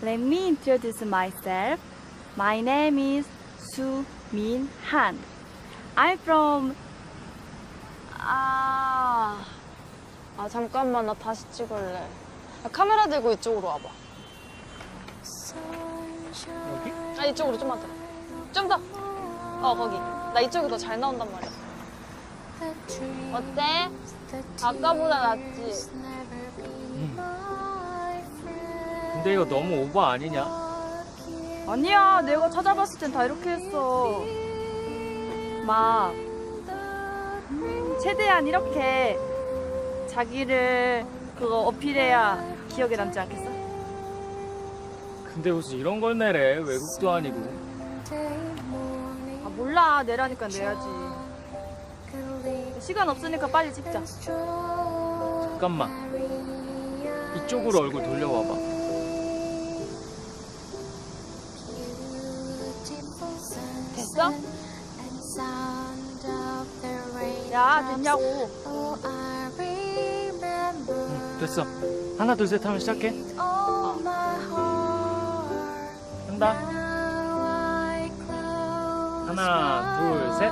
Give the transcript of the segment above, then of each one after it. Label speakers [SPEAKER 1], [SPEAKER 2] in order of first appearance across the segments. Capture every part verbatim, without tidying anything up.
[SPEAKER 1] Let me introduce myself. My name is Su Min Han. I'm from
[SPEAKER 2] 아, 아 잠깐만 나 다시 찍을래. 야, 카메라 들고 이쪽으로 와봐.
[SPEAKER 3] 여기?
[SPEAKER 2] 아 이쪽으로 좀만 더. 좀 더. 어 거기. 나 이쪽이 더 잘 나온단 말이야. 어때? 아까보다 낫지?
[SPEAKER 3] 응. 근데 이거 너무 오버 아니냐?
[SPEAKER 1] 아니야, 내가 찾아봤을 땐 다 이렇게 했어. 막 최대한 이렇게 자기를 그거 어필해야 기억에 남지 않겠어?
[SPEAKER 3] 근데 무슨 이런 걸 내래. 외국도 아니고.
[SPEAKER 1] 아 몰라, 내라니까 내야지. 시간 없으니까 빨리 찍자.
[SPEAKER 3] 잠깐만. 이쪽으로 얼굴 돌려와봐.
[SPEAKER 2] 됐어?
[SPEAKER 1] 야, 됐냐고.
[SPEAKER 3] 응, 됐어. 하나 둘 셋 하면 시작해. 어. 한다. 하나 둘 셋.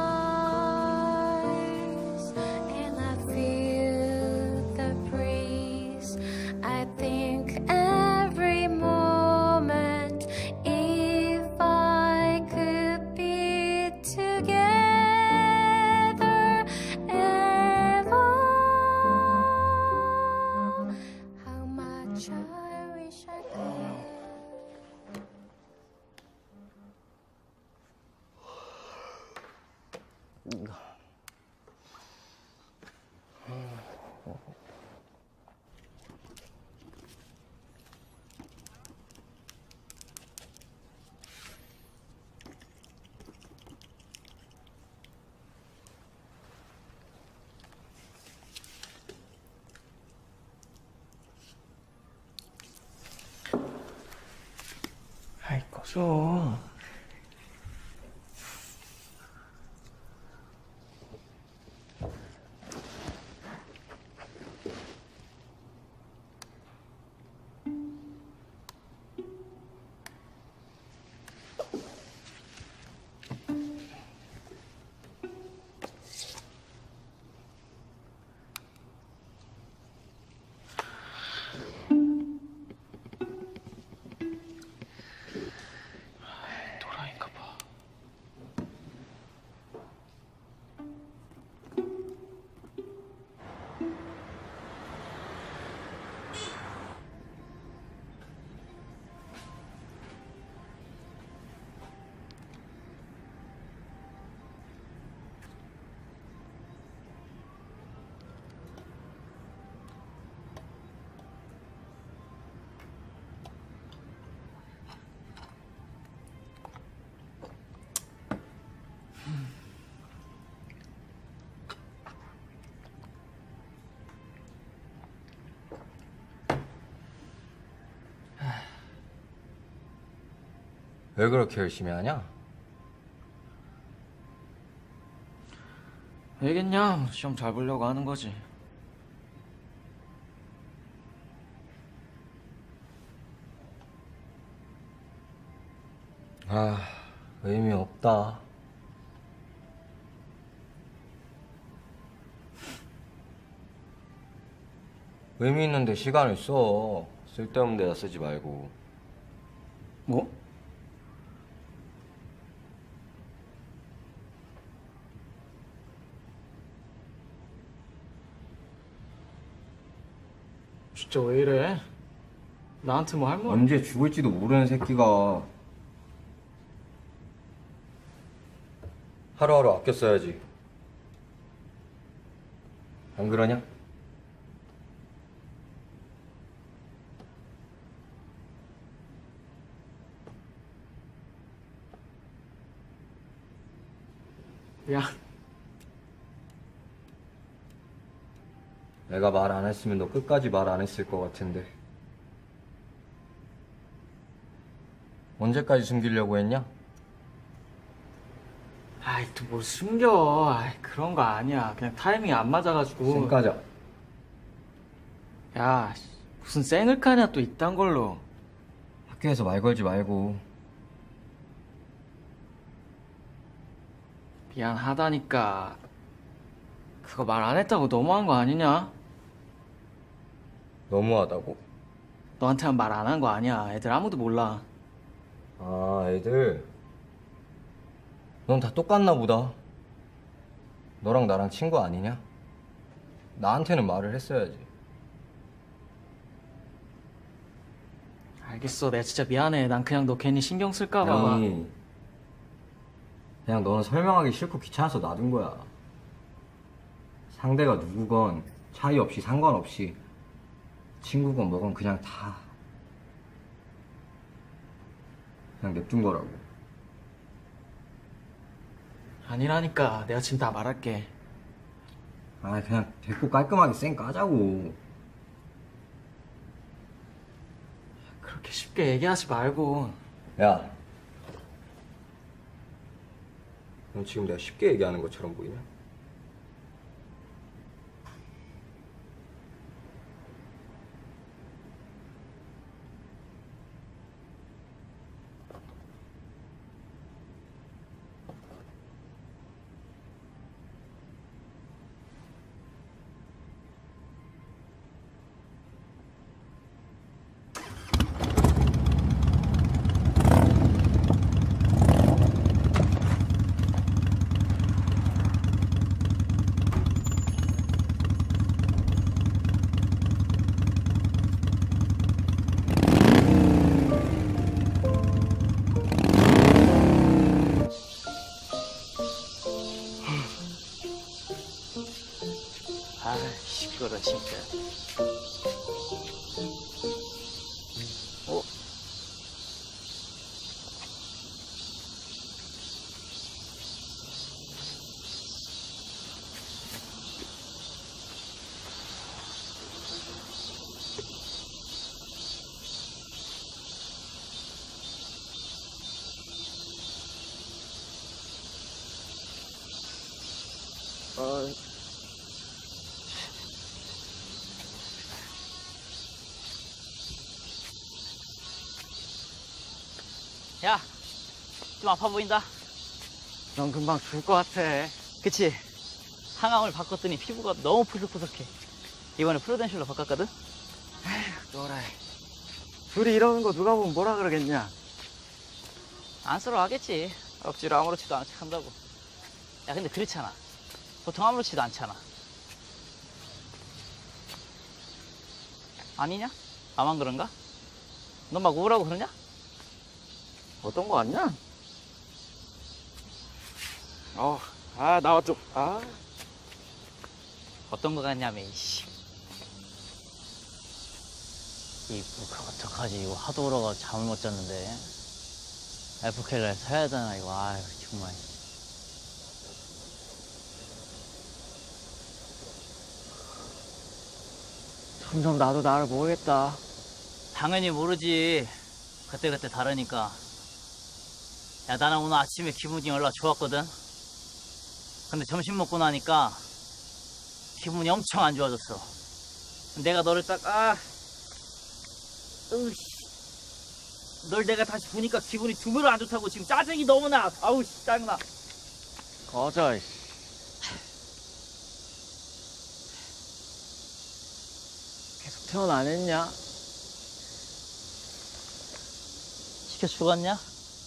[SPEAKER 3] 아이 꺼져.
[SPEAKER 4] 왜 그렇게 열심히 하냐?
[SPEAKER 3] 왜겠냐? 시험 잘 보려고 하는 거지.
[SPEAKER 4] 아, 의미 없다. 의미 있는데 시간을 써. 쓸데없는 데다 쓰지 말고.
[SPEAKER 3] 뭐? 진짜 왜 이래? 나한테 뭐 할 말?
[SPEAKER 4] 언제 죽을지도 모르는 새끼가. 하루하루 아껴 써야지. 안 그러냐?
[SPEAKER 3] 야,
[SPEAKER 4] 내가 말 안 했으면 너 끝까지 말 안 했을 것 같은데. 언제까지 숨기려고 했냐?
[SPEAKER 3] 아이 또 뭘 숨겨. 아이 그런 거 아니야. 그냥 타이밍이 안 맞아가지고.
[SPEAKER 4] 쌩 까자.
[SPEAKER 3] 야, 무슨 쌩을 까냐 또 이딴 걸로.
[SPEAKER 4] 학교에서 말 걸지 말고.
[SPEAKER 3] 미안하다니까. 그거 말 안 했다고 너무한 거 아니냐?
[SPEAKER 4] 너무하다고?
[SPEAKER 3] 너한테만 말 안 한 거 아니야. 애들 아무도 몰라.
[SPEAKER 4] 아, 애들. 넌 다 똑같나 보다. 너랑 나랑 친구 아니냐? 나한테는 말을 했어야지.
[SPEAKER 3] 알겠어. 내가 진짜 미안해. 난 그냥 너 괜히 신경 쓸까 봐.
[SPEAKER 4] 아니, 그냥 너는 설명하기 싫고 귀찮아서 놔둔 거야. 상대가 누구건 차이 없이 상관없이 친구건 뭐건 그냥 다 그냥 냅둔 거라고.
[SPEAKER 3] 아니라니까. 내가 지금 다 말할게.
[SPEAKER 4] 아, 그냥 됐고 깔끔하게 쌩 까자고.
[SPEAKER 3] 그렇게 쉽게 얘기하지 말고.
[SPEAKER 4] 야, 넌 지금 내가 쉽게 얘기하는 것처럼 보이냐?
[SPEAKER 3] 아, 시끄러 진짜. 어? 어...
[SPEAKER 5] 야, 좀 아파 보인다.
[SPEAKER 3] 넌 금방 죽을 것 같아.
[SPEAKER 5] 그치? 항암을 바꿨더니 피부가 너무 푸석푸석해. 이번에 프루덴셜로 바꿨거든?
[SPEAKER 3] 너라. 둘이 이러는 거 누가 보면 뭐라 그러겠냐?
[SPEAKER 5] 안쓰러워하겠지. 억지로 아무렇지도 않은 척 한다고. 야, 근데 그렇잖아. 보통 아무렇지도 않잖아. 아니냐? 나만 그런가? 넌 막 우울하고 그러냐?
[SPEAKER 3] 어떤 거 같냐? 어, 아, 나와 좀. 아.
[SPEAKER 5] 어떤 거 같냐며, 이씨. 이, 그, 어떡하지. 이거 하도 울어가 잠을 못 잤는데. 에프케이를 사야 되나, 이거. 아유, 정말.
[SPEAKER 3] 점점 나도 나를 모르겠다.
[SPEAKER 5] 당연히 모르지. 그때그때 다르니까. 야, 나는 오늘 아침에 기분이 연락 좋았거든. 근데 점심 먹고 나니까 기분이 엄청 안 좋아졌어. 내가 너를 딱, 아, 으이씨. 널 내가 다시 보니까 기분이 두 배로 안 좋다고. 지금 짜증이 너무 나. 아우, 씨, 짜증나.
[SPEAKER 3] 꺼져, 이씨. 계속 태어나 안 했냐?
[SPEAKER 5] 시켜 죽었냐?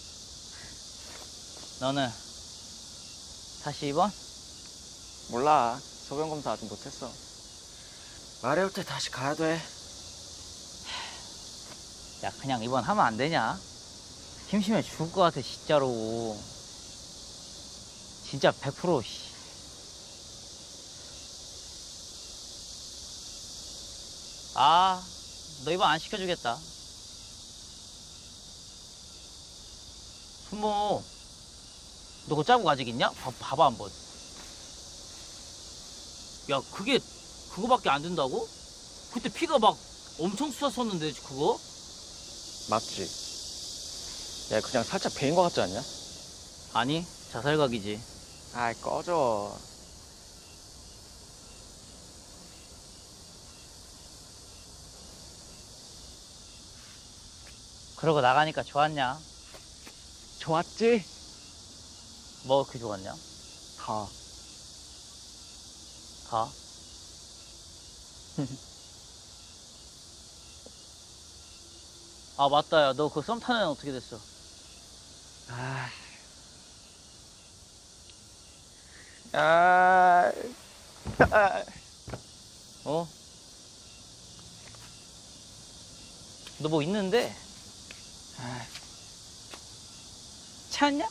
[SPEAKER 5] 너는 다시 입원?
[SPEAKER 3] 몰라. 소변 검사 아직 못했어. 말해올 때 다시 가야 돼.
[SPEAKER 5] 야, 그냥 입원하면 안 되냐? 심심해 죽을 것 같아, 진짜로. 진짜 백 퍼센트 씨. 아, 너 입원 안 시켜주겠다. 순모, 너 그거 짜고 아직 있냐? 봐, 봐봐 한번. 야, 그게 그거밖에 안 된다고? 그때 피가 막 엄청 쏟았었는데 그거?
[SPEAKER 3] 맞지? 야, 그냥 살짝 베인 거 같지 않냐?
[SPEAKER 5] 아니, 자살각이지.
[SPEAKER 3] 아이, 꺼져.
[SPEAKER 5] 그러고 나가니까 좋았냐?
[SPEAKER 3] 좋았지?
[SPEAKER 5] 뭐 그렇게 좋았냐?
[SPEAKER 3] 다.
[SPEAKER 5] 다? 아 맞다 야 너 그 썸 타는 애는 어떻게 됐어?
[SPEAKER 3] 아. 아. 아.
[SPEAKER 5] 어? 너 뭐 있는데?
[SPEAKER 3] 아.
[SPEAKER 5] 찾냐?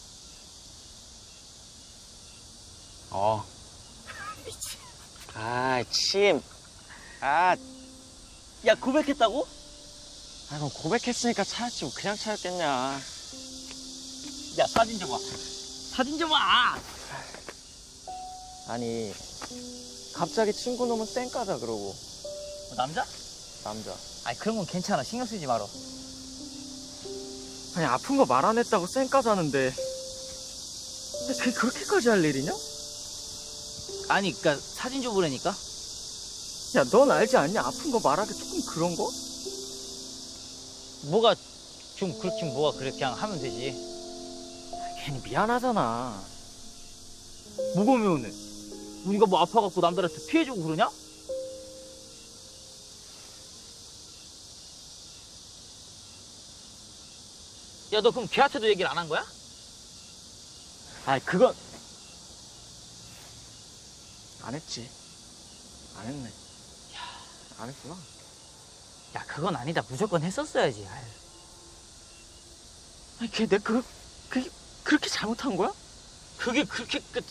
[SPEAKER 3] 어. 미치. 아, 침. 아,
[SPEAKER 5] 야 고백했다고?
[SPEAKER 3] 아, 그럼 고백했으니까 차였지 뭐 그냥 차였겠냐.
[SPEAKER 5] 야 사진 좀 봐. 사진 좀 봐.
[SPEAKER 3] 아니, 갑자기 친구 놈은 쌩까자 그러고.
[SPEAKER 5] 뭐, 남자?
[SPEAKER 3] 남자.
[SPEAKER 5] 아니 그런 건 괜찮아 신경 쓰지 마라.
[SPEAKER 3] 아니, 아픈 거 말 안 했다고 쌩까자는데. 근데 그게 그렇게까지 할 일이냐?
[SPEAKER 5] 아니 그니까 사진 좀 보라니까.
[SPEAKER 3] 야, 넌 알지 않냐? 아픈 거 말하기 조금 그런 거?
[SPEAKER 5] 뭐가 좀 그렇긴 뭐가 그렇게 그냥 하면 되지.
[SPEAKER 3] 괜히 미안하잖아.
[SPEAKER 5] 뭐가 미안해? 우리가 뭐 아파갖고 남들한테 피해주고 그러냐? 야 너 그럼 걔한테도 얘기를 안 한 거야?
[SPEAKER 3] 아이, 그건. 안 했지. 안 했네. 야, 안 했구나.
[SPEAKER 5] 야 그건 아니다 무조건 했었어야지. 아유.
[SPEAKER 3] 아니, 걔 내 그, 그게 그렇게 잘못한 거야?
[SPEAKER 5] 그게 그렇게 끝.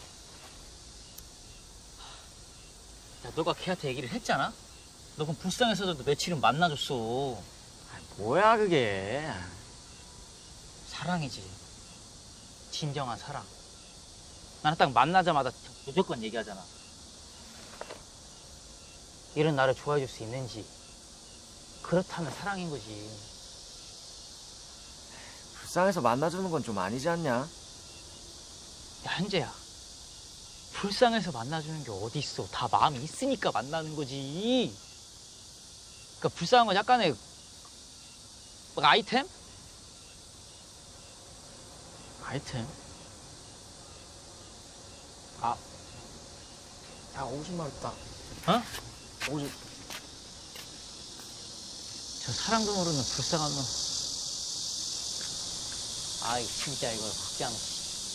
[SPEAKER 5] 야 너가 걔한테 얘기를 했잖아? 너 그럼 불쌍해서도 며칠은 만나줬어.
[SPEAKER 3] 아, 뭐야, 그게.
[SPEAKER 5] 사랑이지. 진정한 사랑. 나는 딱 만나자마자 무조건 얘기하잖아. 이런 나를 좋아해 줄 수 있는지. 그렇다면 사랑인 거지.
[SPEAKER 3] 불쌍해서 만나주는 건 좀 아니지 않냐?
[SPEAKER 5] 야 현재야. 불쌍해서 만나주는 게 어디 있어. 다 마음이 있으니까 만나는 거지. 그러니까 불쌍한 건 약간의 막 아이템?
[SPEAKER 3] 아이템? 아, 야, 오십 만 있다.
[SPEAKER 5] 어?
[SPEAKER 3] 오십.
[SPEAKER 5] 저 사랑도 모르는 불쌍한 놈. 아 이거 진짜 이거 확지 않아.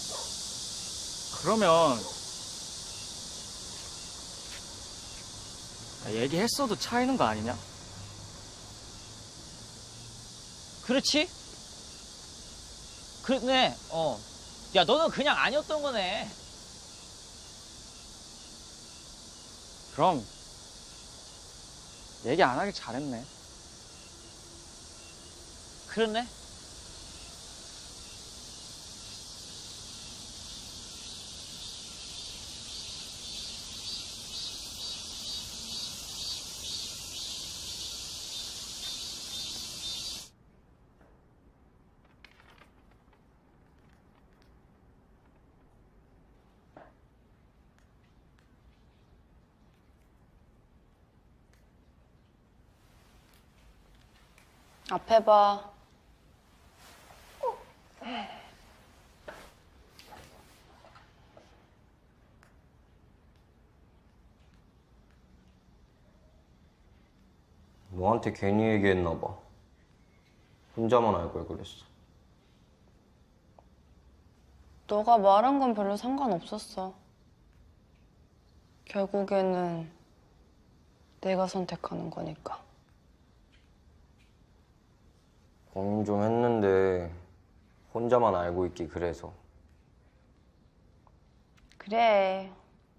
[SPEAKER 3] 그러면 야, 얘기했어도 차이는 거 아니냐?
[SPEAKER 5] 그렇지? 그렇네. 어. 야 너는 그냥 아니었던 거네.
[SPEAKER 3] 그럼 얘기 안 하길 잘했네.
[SPEAKER 5] 그렇네.
[SPEAKER 2] 앞에 봐.
[SPEAKER 4] 너한테 괜히 얘기했나 봐. 혼자만 알 걸 그랬어.
[SPEAKER 2] 너가 말한 건 별로 상관없었어. 결국에는 내가 선택하는 거니까.
[SPEAKER 4] 고민 좀 했는데 혼자만 알고 있기 그래서.
[SPEAKER 2] 그래.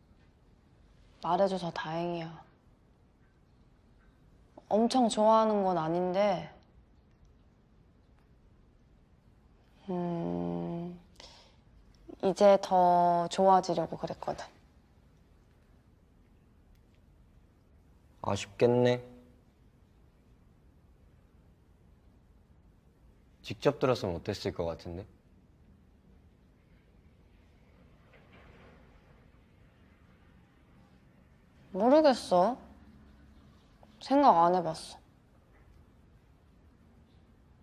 [SPEAKER 2] 말해줘서 다행이야. 엄청 좋아하는 건 아닌데, 음, 이제 더 좋아지려고 그랬거든.
[SPEAKER 4] 아쉽겠네. 직접 들었으면 어땠을 것 같은데?
[SPEAKER 2] 모르겠어. 생각 안 해봤어.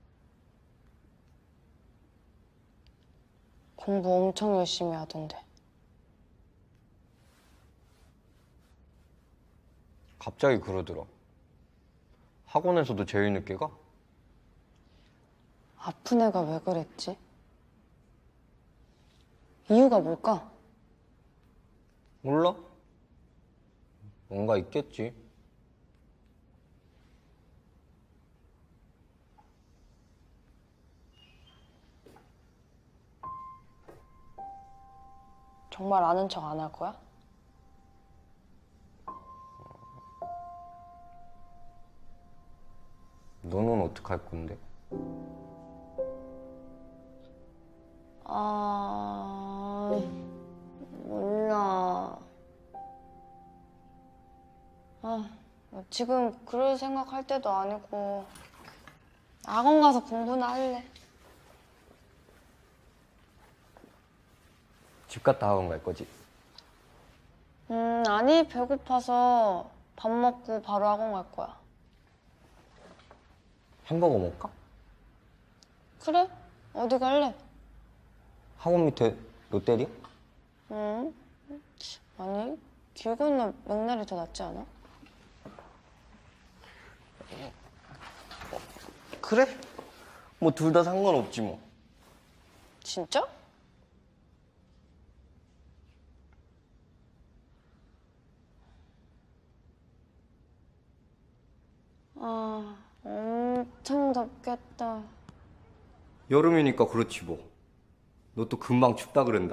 [SPEAKER 2] 공부 엄청 열심히 하던데.
[SPEAKER 4] 갑자기 그러더라. 학원에서도 제일 늦게 가?
[SPEAKER 2] 아픈 애가 왜 그랬지? 이유가 뭘까?
[SPEAKER 4] 몰라? 뭔가 있겠지.
[SPEAKER 2] 정말 아는 척 안 할 거야?
[SPEAKER 4] 너는 어떡할 건데?
[SPEAKER 2] 아... 몰라. 아, 지금 그럴 생각할 때도 아니고 학원 가서 공부나 할래.
[SPEAKER 4] 집 갔다 학원 갈 거지?
[SPEAKER 2] 음, 아니, 배고파서 밥 먹고 바로 학원 갈 거야.
[SPEAKER 4] 햄버거 먹을까?
[SPEAKER 2] 그래? 어디 갈래?
[SPEAKER 4] 학원 밑에 롯데리아?
[SPEAKER 2] 응? 아니, 길 건너 맥날이 더 낫지 않아?
[SPEAKER 4] 그래? 뭐 둘 다 상관없지 뭐.
[SPEAKER 2] 진짜? 아, 엄청 덥겠다.
[SPEAKER 4] 여름이니까 그렇지 뭐. 너 또 금방 춥다 그런다.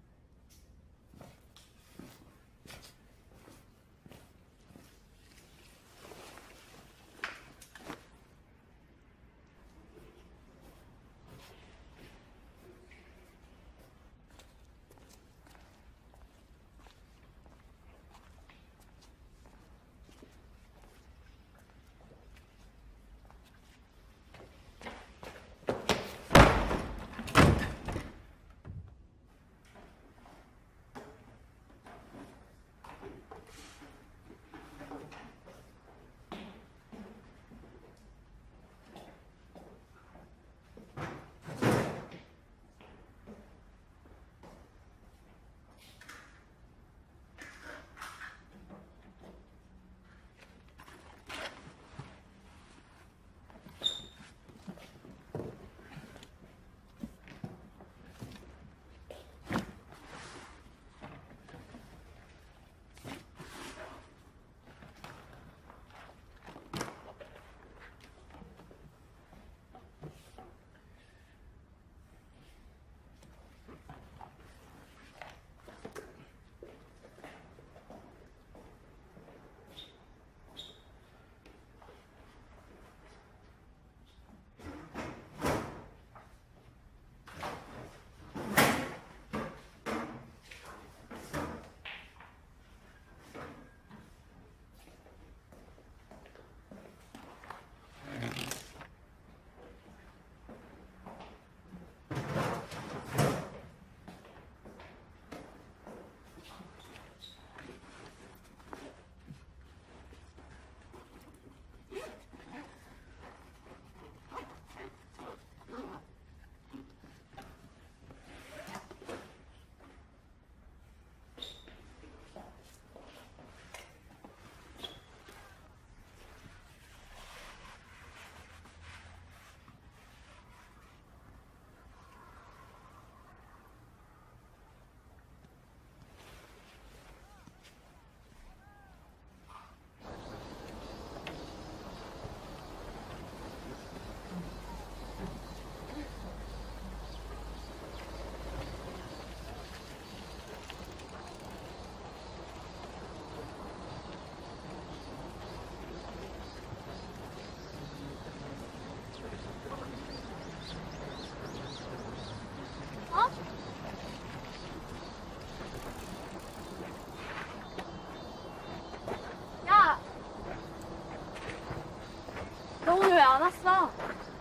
[SPEAKER 1] 너 오늘 왜 안 왔어?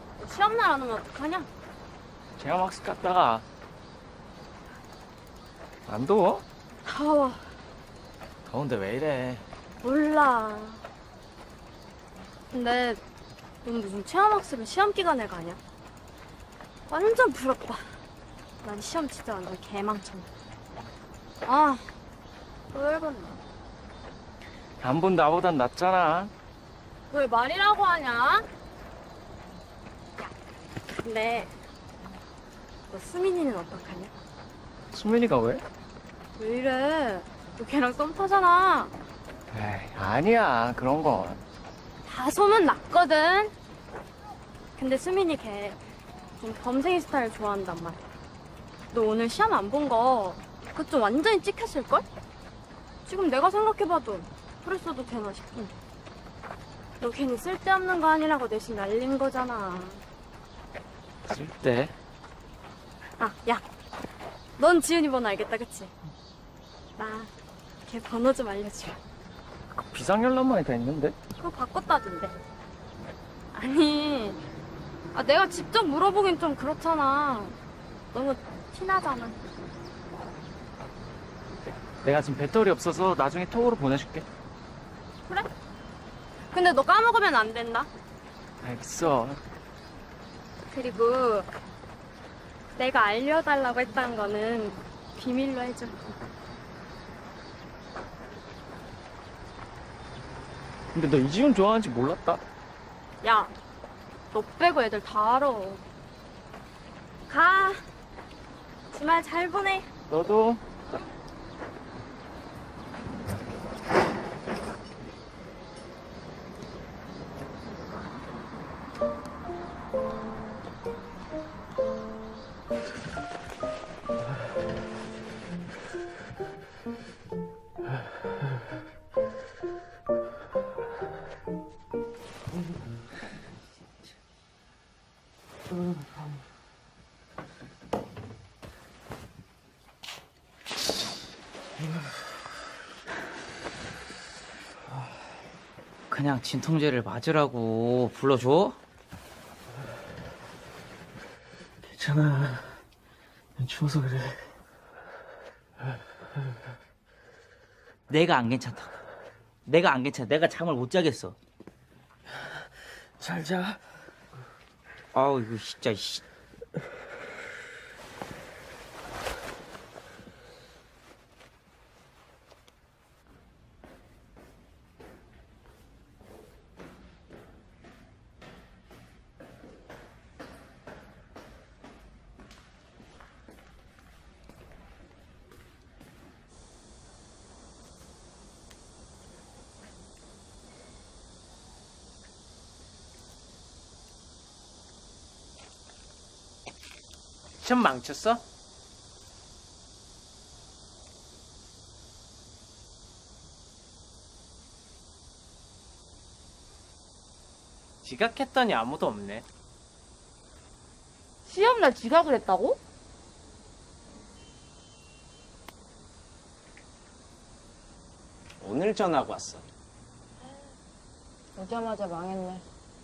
[SPEAKER 1] 시험날 안 오면 어떡하냐?
[SPEAKER 3] 체험학습 갔다가 안 더워?
[SPEAKER 1] 더워.
[SPEAKER 3] 더운데 왜 이래?
[SPEAKER 1] 몰라. 근데 넌 무슨 체험학습을 시험 기간에 가냐? 완전 부럽다. 난 시험 진짜 완전 개망청. 아, 또 열받네.
[SPEAKER 3] 안 본 나보단 낫잖아.
[SPEAKER 1] 왜 말이라고 하냐? 야, 근데 너 수민이는 어떡하냐?
[SPEAKER 3] 수민이가 왜?
[SPEAKER 1] 왜 이래? 너 걔랑 썸 타잖아.
[SPEAKER 3] 에이, 아니야. 그런 건.
[SPEAKER 1] 다 소문 났거든. 근데 수민이 걔 좀 범생이 스타일 좋아한단 말이야. 너 오늘 시험 안 본 거 그거 좀 완전히 찍혔을걸? 지금 내가 생각해봐도 그랬어도 되나 싶은데. 너 괜히 쓸데없는 거 아니라고 내심 날린 거잖아.
[SPEAKER 3] 쓸데?
[SPEAKER 1] 아, 야. 넌 지은이 번호 알겠다, 그치? 나 걔 번호 좀 알려줘.
[SPEAKER 3] 그 비상연락만이 다 있는데?
[SPEAKER 1] 그거 바꿨다던데. 아니, 아, 내가 직접 물어보긴 좀 그렇잖아. 너무 티나잖아.
[SPEAKER 3] 내가 지금 배터리 없어서 나중에 톡으로 보내줄게.
[SPEAKER 1] 그래? 근데 너 까먹으면 안 된다.
[SPEAKER 3] 알겠어.
[SPEAKER 1] 그리고 내가 알려달라고 했다는 거는 비밀로 해줘.
[SPEAKER 3] 근데 너 이지훈 좋아하는지 몰랐다.
[SPEAKER 1] 야, 너 빼고 애들 다 알아. 가. 주말 잘 보내.
[SPEAKER 3] 너도.
[SPEAKER 5] 그냥 진통제를 맞으라고 불러줘?
[SPEAKER 3] 괜찮아. 추워서 그래.
[SPEAKER 5] 내가 안 괜찮다고. 내가 안 괜찮아. 내가 잠을 못 자겠어.
[SPEAKER 3] 잘 자.
[SPEAKER 5] 아우 이거 진짜 씨.
[SPEAKER 3] 시험 망쳤어? 지각했더니 아무도 없네.
[SPEAKER 1] 시험날 지각을 했다고?
[SPEAKER 3] 오늘 전화가 왔어.
[SPEAKER 2] 오자마자 망했네.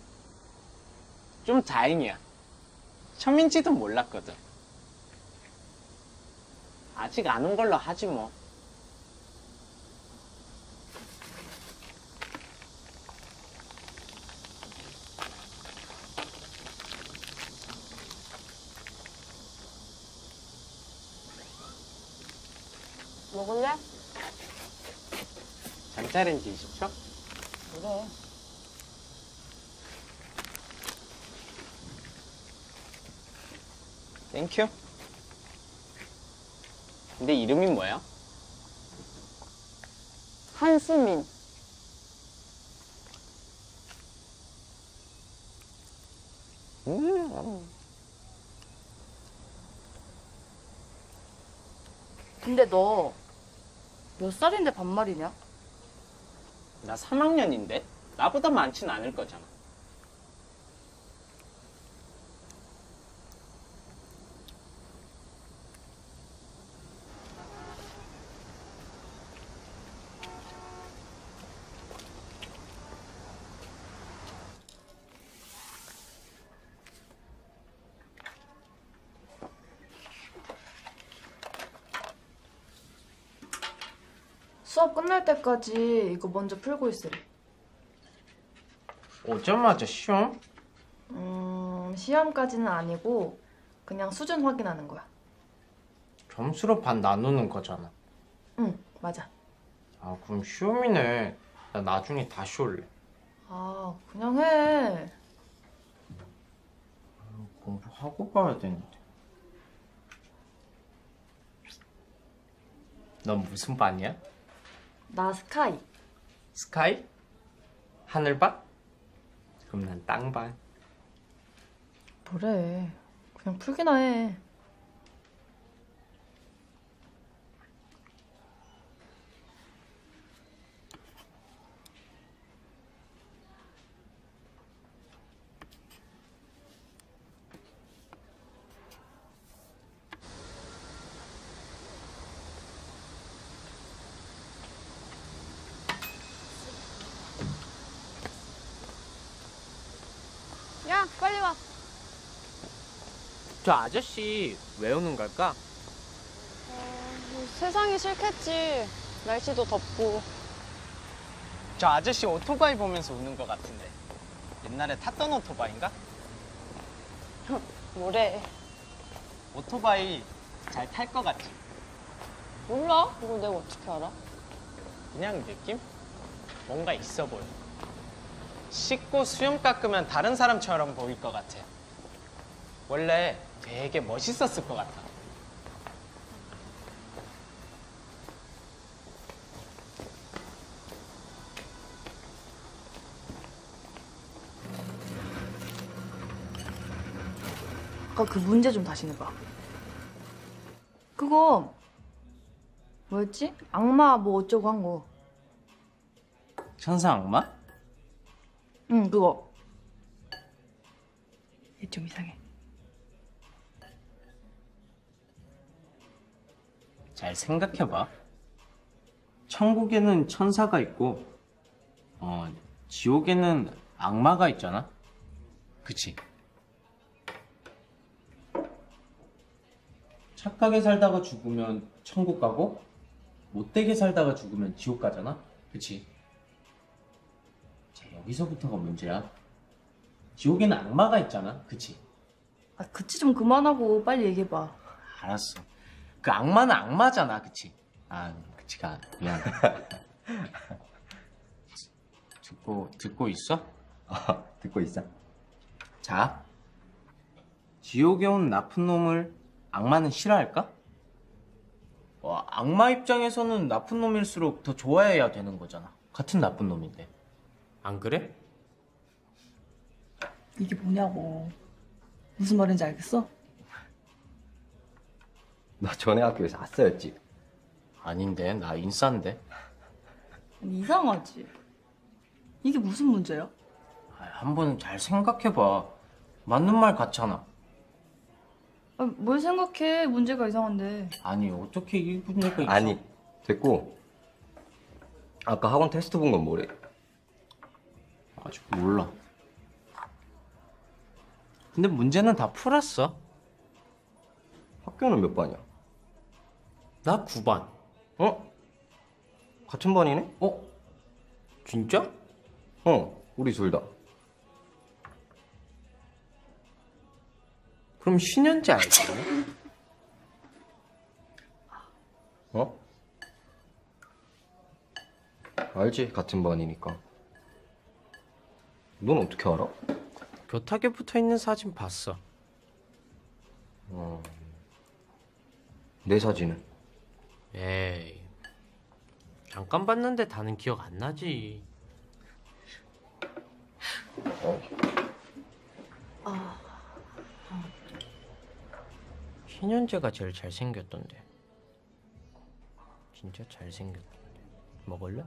[SPEAKER 3] 좀 다행이야. 처음인지도 몰랐거든. 아직 안 온 걸로 하지 뭐.
[SPEAKER 2] 먹을래?
[SPEAKER 3] 잠자리인지 이십 초?
[SPEAKER 2] 그래.
[SPEAKER 3] 땡큐. 근데 이름이 뭐야?
[SPEAKER 2] 한수민.
[SPEAKER 3] 음.
[SPEAKER 6] 근데 너 몇 살인데 반말이냐?
[SPEAKER 3] 나 삼 학년인데? 나보다 많진 않을 거잖아.
[SPEAKER 6] 수업 끝날 때까지 이거 먼저 풀고 있으래.
[SPEAKER 3] 오자마자 시험?
[SPEAKER 6] 음, 시험까지는 아니고 그냥 수준 확인하는 거야.
[SPEAKER 7] 점수로 반 나누는 거잖아.
[SPEAKER 6] 응, 맞아.
[SPEAKER 7] 아, 그럼 시험이네. 나 나중에 다시 올래.
[SPEAKER 6] 아, 그냥 해.
[SPEAKER 7] 공부하고 가야 되는데. 넌 무슨 반이야?
[SPEAKER 6] 나 스카이.
[SPEAKER 7] 스카이? 하늘반? 그럼 난 땅반.
[SPEAKER 6] 뭐래. 그냥 풀기나 해.
[SPEAKER 1] 야, 빨리 와.
[SPEAKER 7] 저 아저씨 왜 오는 걸까?
[SPEAKER 2] 세상이 싫겠지. 날씨도 덥고.
[SPEAKER 7] 저 아저씨 오토바이 보면서 오는 것 같은데. 옛날에 탔던 오토바이인가?
[SPEAKER 2] 뭐래.
[SPEAKER 7] 오토바이 잘 탈 것 같지?
[SPEAKER 2] 몰라? 이걸 내가 어떻게 알아?
[SPEAKER 7] 그냥 느낌? 뭔가 있어 보여. 씻고 수염 깎으면 다른 사람처럼 보일 것 같아. 원래 되게 멋있었을 것 같아.
[SPEAKER 6] 아까 그 문제 좀 다시 내봐. 그거 뭐였지? 악마 뭐 어쩌고 한 거.
[SPEAKER 7] 천사 악마?
[SPEAKER 6] 응, 그거. 얘 좀 이상해.
[SPEAKER 7] 잘 생각해봐. 천국에는 천사가 있고, 어, 지옥에는 악마가 있잖아. 그치? 착하게 살다가 죽으면 천국 가고, 못되게 살다가 죽으면 지옥 가잖아. 그치? 자, 여기서부터가 문제야. 지옥에는 악마가 있잖아. 그치?
[SPEAKER 6] 아, 그치 좀 그만하고 빨리 얘기해봐.
[SPEAKER 7] 알았어. 그 악마는 악마잖아. 그치? 아, 그치가 미안. 듣고, 듣고 있어?
[SPEAKER 4] 아, 듣고 있어?
[SPEAKER 7] 자, 지옥에 온 나쁜 놈을 악마는 싫어할까? 어, 악마 입장에서는 나쁜 놈일수록 더 좋아해야 되는 거잖아. 같은 나쁜 놈인데. 안 그래?
[SPEAKER 6] 이게 뭐냐고. 무슨 말인지 알겠어?
[SPEAKER 4] 너 전에 학교에서 아싸였지?
[SPEAKER 7] 아닌데, 나 인싸인데.
[SPEAKER 6] 아니, 이상하지. 이게 무슨 문제야?
[SPEAKER 7] 아, 한번 잘 생각해봐. 맞는 말 같잖아.
[SPEAKER 6] 아, 뭘 생각해. 문제가 이상한데.
[SPEAKER 7] 아니, 어떻게 이 문제가 있어?
[SPEAKER 4] 아니, 됐고. 아까 학원 테스트 본 건 뭐래?
[SPEAKER 7] 아직 몰라. 근데 문제는 다 풀었어.
[SPEAKER 4] 학교는 몇 반이야?
[SPEAKER 7] 나 구 반.
[SPEAKER 4] 어? 같은 반이네?
[SPEAKER 7] 어? 진짜?
[SPEAKER 4] 어, 우리 둘 다.
[SPEAKER 7] 그럼 신현지 알지?
[SPEAKER 4] 어? 알지, 같은 반이니까. 넌 어떻게 알아?
[SPEAKER 7] 교탁에 붙어 있는 사진 봤어.
[SPEAKER 4] 어... 내 사진은?
[SPEAKER 7] 에이, 잠깐 봤는데 다는 기억 안 나지.
[SPEAKER 6] 아,
[SPEAKER 7] 신현재가 제일 잘생겼던데. 진짜 잘생겼던데. 먹을래?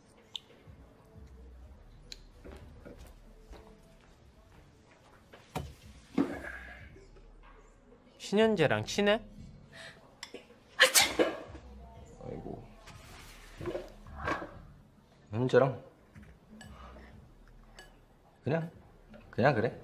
[SPEAKER 7] 신현재랑 친해?
[SPEAKER 4] 아이고. 현재랑? 그냥, 그냥 그래.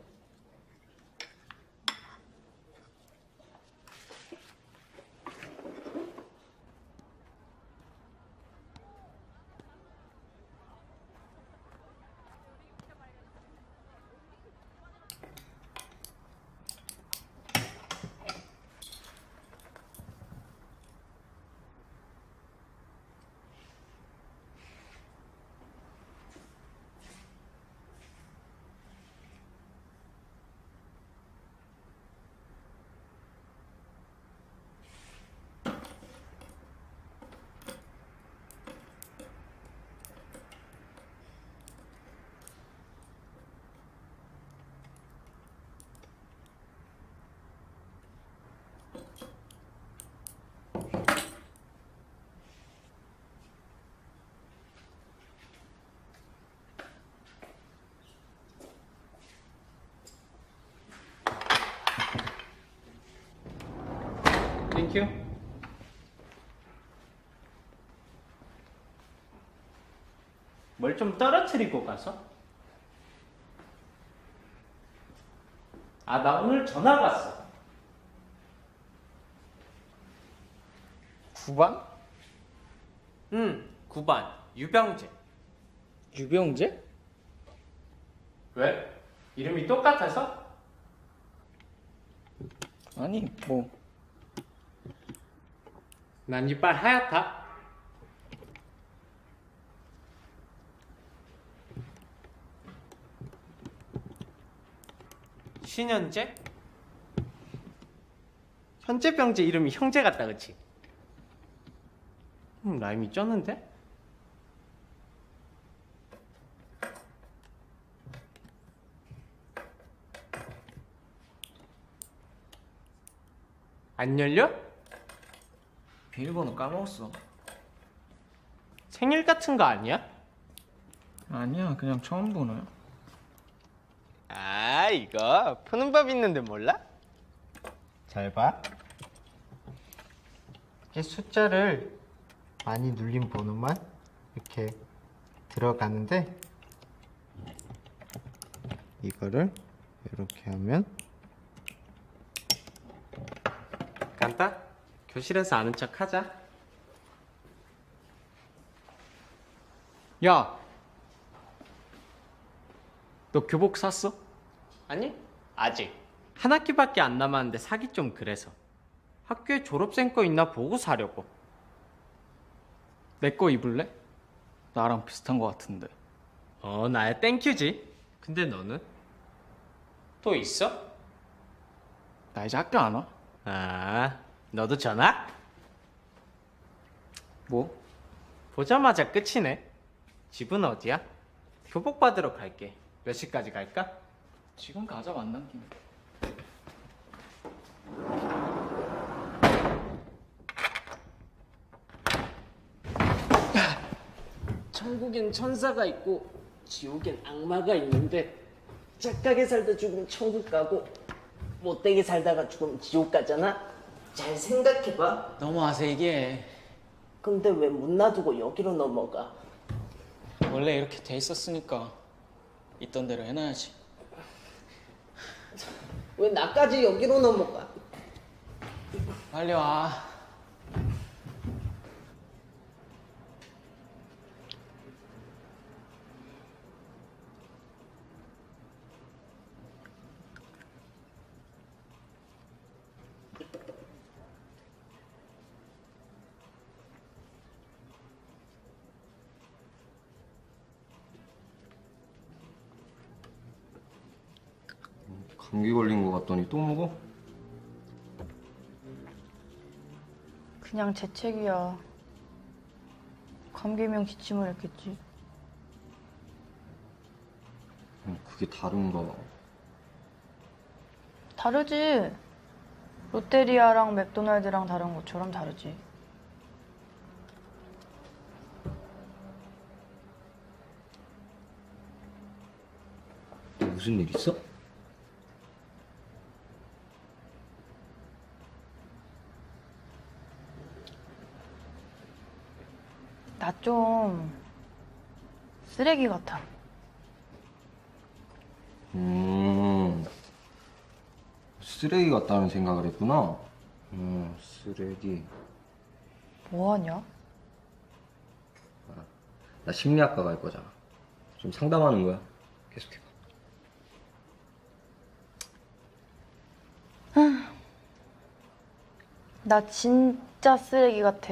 [SPEAKER 7] 땡큐. 뭘 좀 떨어뜨리고 가서? 아, 나 오늘 전화 왔어. 구 반? 응, 구 반. 유병재.
[SPEAKER 3] 유병재?
[SPEAKER 7] 왜? 이름이 똑같아서?
[SPEAKER 3] 아니 뭐
[SPEAKER 7] 난 이빨 하얗다. 신현재? 현재병재 이름이 형제 같다, 그치? 음, 라임이 쩌는데? 안 열려?
[SPEAKER 3] 비밀번호 까먹었어.
[SPEAKER 7] 생일 같은 거 아니야?
[SPEAKER 3] 아니야, 그냥 처음 보나요?
[SPEAKER 7] 아, 이거 푸는 법 있는데 몰라? 잘 봐. 이 숫자를 많이 눌린 번호만 이렇게 들어가는데, 이거를 이렇게 하면 간다. 교실에서 아는 척 하자. 야, 너 교복 샀어? 아니, 아직. 한 학기밖에 안 남았는데 사기 좀 그래서. 학교에 졸업생 거 있나 보고 사려고. 내 거 입을래?
[SPEAKER 3] 나랑 비슷한 거 같은데.
[SPEAKER 7] 어, 나야 땡큐지. 근데 너는? 또 있어?
[SPEAKER 3] 나 이제 학교 안 와?
[SPEAKER 7] 아, 너도 전학?
[SPEAKER 3] 뭐?
[SPEAKER 7] 보자마자 끝이네. 집은 어디야? 교복 받으러 갈게. 몇 시까지 갈까?
[SPEAKER 3] 지금 가자, 만난 김에.
[SPEAKER 8] 천국엔 천사가 있고 지옥엔 악마가 있는데 착하게 살다 죽으면 천국 가고 못되게 살다가 죽으면 지옥 가잖아. 잘 생각해봐.
[SPEAKER 3] 넘어와서 얘기해.
[SPEAKER 8] 근데 왜 문 놔두고 여기로 넘어가?
[SPEAKER 3] 원래 이렇게 돼 있었으니까 있던 대로 해놔야지.
[SPEAKER 8] 왜 나까지 여기로 넘어가?
[SPEAKER 3] 빨리 와.
[SPEAKER 4] 감기 걸린 거 같더니 또 먹어?
[SPEAKER 2] 그냥 재채기야. 감기면 기침을 했겠지.
[SPEAKER 4] 음, 그게 다른가?
[SPEAKER 2] 다르지. 롯데리아랑 맥도날드랑 다른 것처럼 다르지.
[SPEAKER 4] 너 무슨 일 있어?
[SPEAKER 2] 나 좀 쓰레기 같아.
[SPEAKER 4] 음, 쓰레기 같다는 생각을 했구나. 음, 쓰레기.
[SPEAKER 2] 뭐하냐?
[SPEAKER 4] 나 심리학과 갈 거잖아. 좀 상담하는 거야. 계속해봐.
[SPEAKER 2] 나 진짜 쓰레기 같아.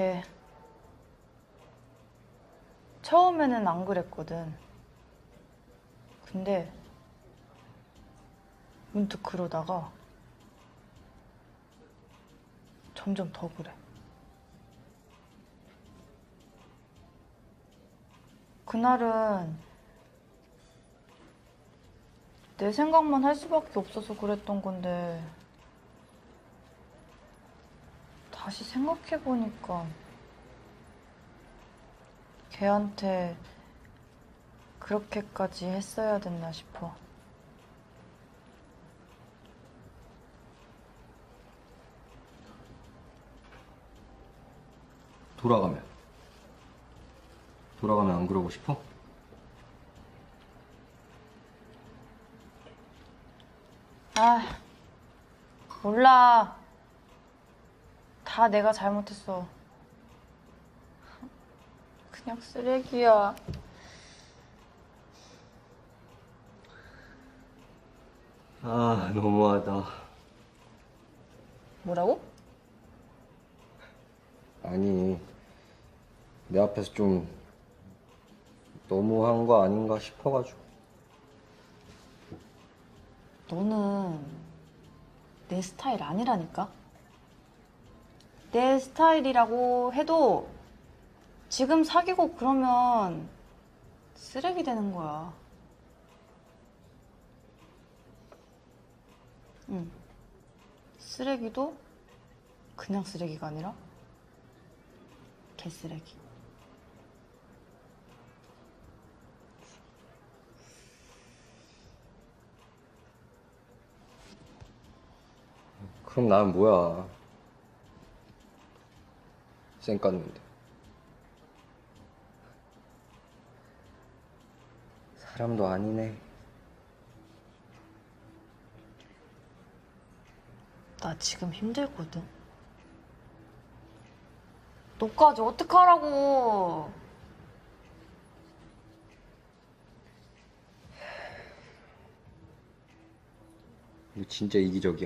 [SPEAKER 2] 처음에는 안 그랬거든. 근데 문득 그러다가 점점 더 그래. 그날은 내 생각만 할 수밖에 없어서 그랬던 건데 다시 생각해보니까 걔한테 그렇게까지 했어야 됐나 싶어.
[SPEAKER 4] 돌아가면 돌아가면 안 그러고 싶어?
[SPEAKER 2] 아, 몰라. 다 내가 잘못했어. 그냥 쓰레기야.
[SPEAKER 4] 아, 너무하다.
[SPEAKER 2] 뭐라고?
[SPEAKER 4] 아니, 내 앞에서 좀 너무한 거 아닌가 싶어가지고.
[SPEAKER 2] 너는 내 스타일 아니라니까? 내 스타일이라고 해도 지금 사귀고 그러면 쓰레기 되는 거야. 응. 쓰레기도 그냥 쓰레기가 아니라 개쓰레기.
[SPEAKER 4] 그럼 나는 뭐야? 쌩 깠는데. 사람도 아니네.
[SPEAKER 2] 나 지금 힘들거든. 너까지 어떡하라고.
[SPEAKER 4] 이거 진짜 이기적이야.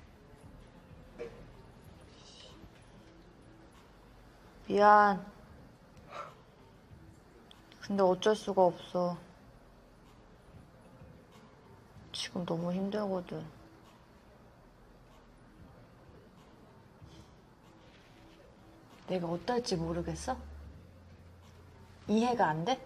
[SPEAKER 2] 미안. 근데 어쩔 수가 없어. 지금 너무 힘들거든. 내가 어떨지 모르겠어? 이해가 안 돼?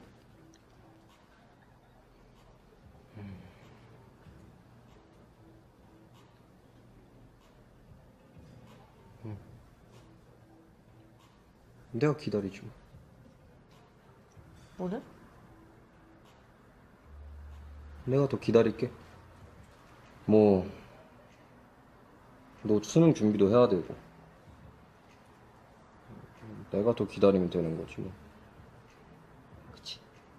[SPEAKER 4] 내가 기다리지 뭐.
[SPEAKER 2] 뭐를?
[SPEAKER 4] 내가 더 기다릴게. 뭐, 너 수능 준비도 해야 되고. 내가 더 기다리면 되는 거지 뭐. 그치?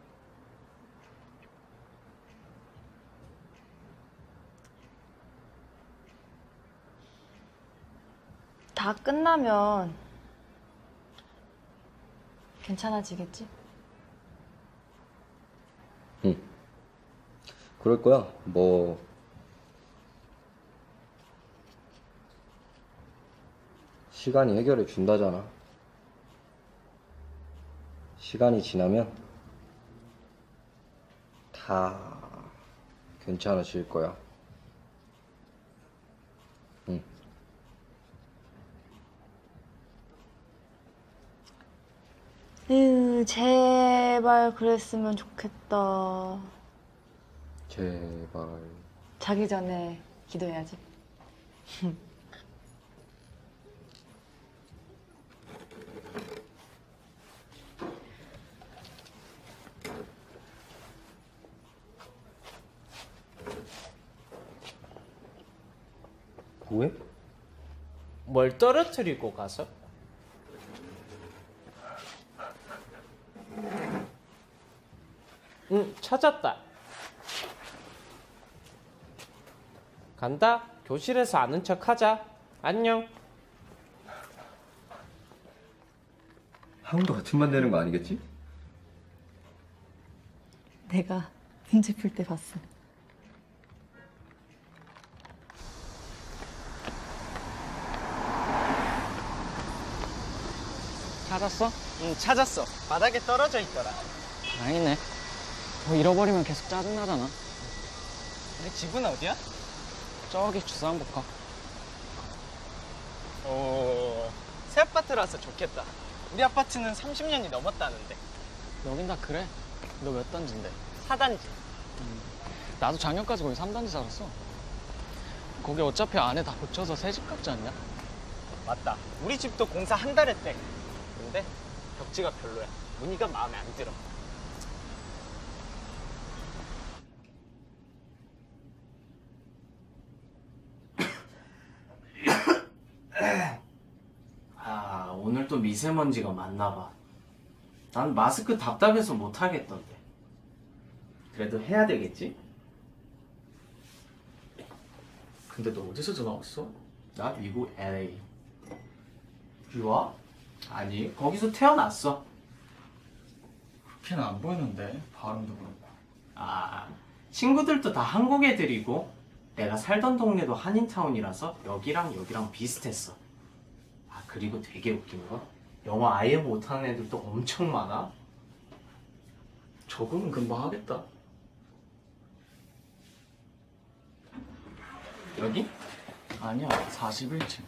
[SPEAKER 2] 다 끝나면 괜찮아지겠지?
[SPEAKER 4] 응. 그럴 거야. 뭐, 시간이 해결해 준다잖아. 시간이 지나면 다 괜찮아질 거야. 응.
[SPEAKER 2] 으, 제발 그랬으면 좋겠다.
[SPEAKER 4] 제발.
[SPEAKER 2] 자기 전에 기도해야지.
[SPEAKER 4] 왜?
[SPEAKER 8] 뭘 떨어뜨리고 가서? 응, 찾았다. 간다. 교실에서 아는 척 하자. 안녕.
[SPEAKER 4] 하웅도 같은 반 되는 거 아니겠지?
[SPEAKER 2] 내가 문제 풀 때 봤어.
[SPEAKER 3] 찾았어?
[SPEAKER 8] 응, 찾았어. 바닥에 떨어져 있더라.
[SPEAKER 3] 아니네. 뭐 잃어버리면 계속 짜증나잖아.
[SPEAKER 8] 우리 집은 어디야?
[SPEAKER 3] 저기 주상복합.
[SPEAKER 8] 오, 새 아파트라서 좋겠다. 우리 아파트는 삼십 년이 넘었다는데.
[SPEAKER 3] 여긴 다 그래. 너 몇 단지인데?
[SPEAKER 8] 사 단지.
[SPEAKER 3] 나도 작년까지 거기 삼 단지 살았어. 거기 어차피 안에 다 고쳐서 새 집 같지 않냐?
[SPEAKER 8] 맞다. 우리 집도 공사 한 달 했대. 근데 벽지가 별로야. 무늬가 마음에 안 들어.
[SPEAKER 7] 아, 오늘 또 미세먼지가 많나 봐. 난 마스크 답답해서 못 하겠던데. 그래도 해야 되겠지?
[SPEAKER 3] 근데 너 어디서 전화 왔어?
[SPEAKER 7] 나 미국 엘에이. 유학? 아니, 거기서 태어났어.
[SPEAKER 3] 그렇게는 안 보이는데 발음도 그렇고.
[SPEAKER 7] 아, 친구들도 다 한국 애들이고 내가 살던 동네도 한인타운이라서 여기랑 여기랑 비슷했어. 아, 그리고 되게 웃긴 거 영어 아예 못하는 애들도 엄청 많아.
[SPEAKER 3] 적응은 금방 하겠다.
[SPEAKER 7] 여기?
[SPEAKER 3] 아니야, 사십일 층.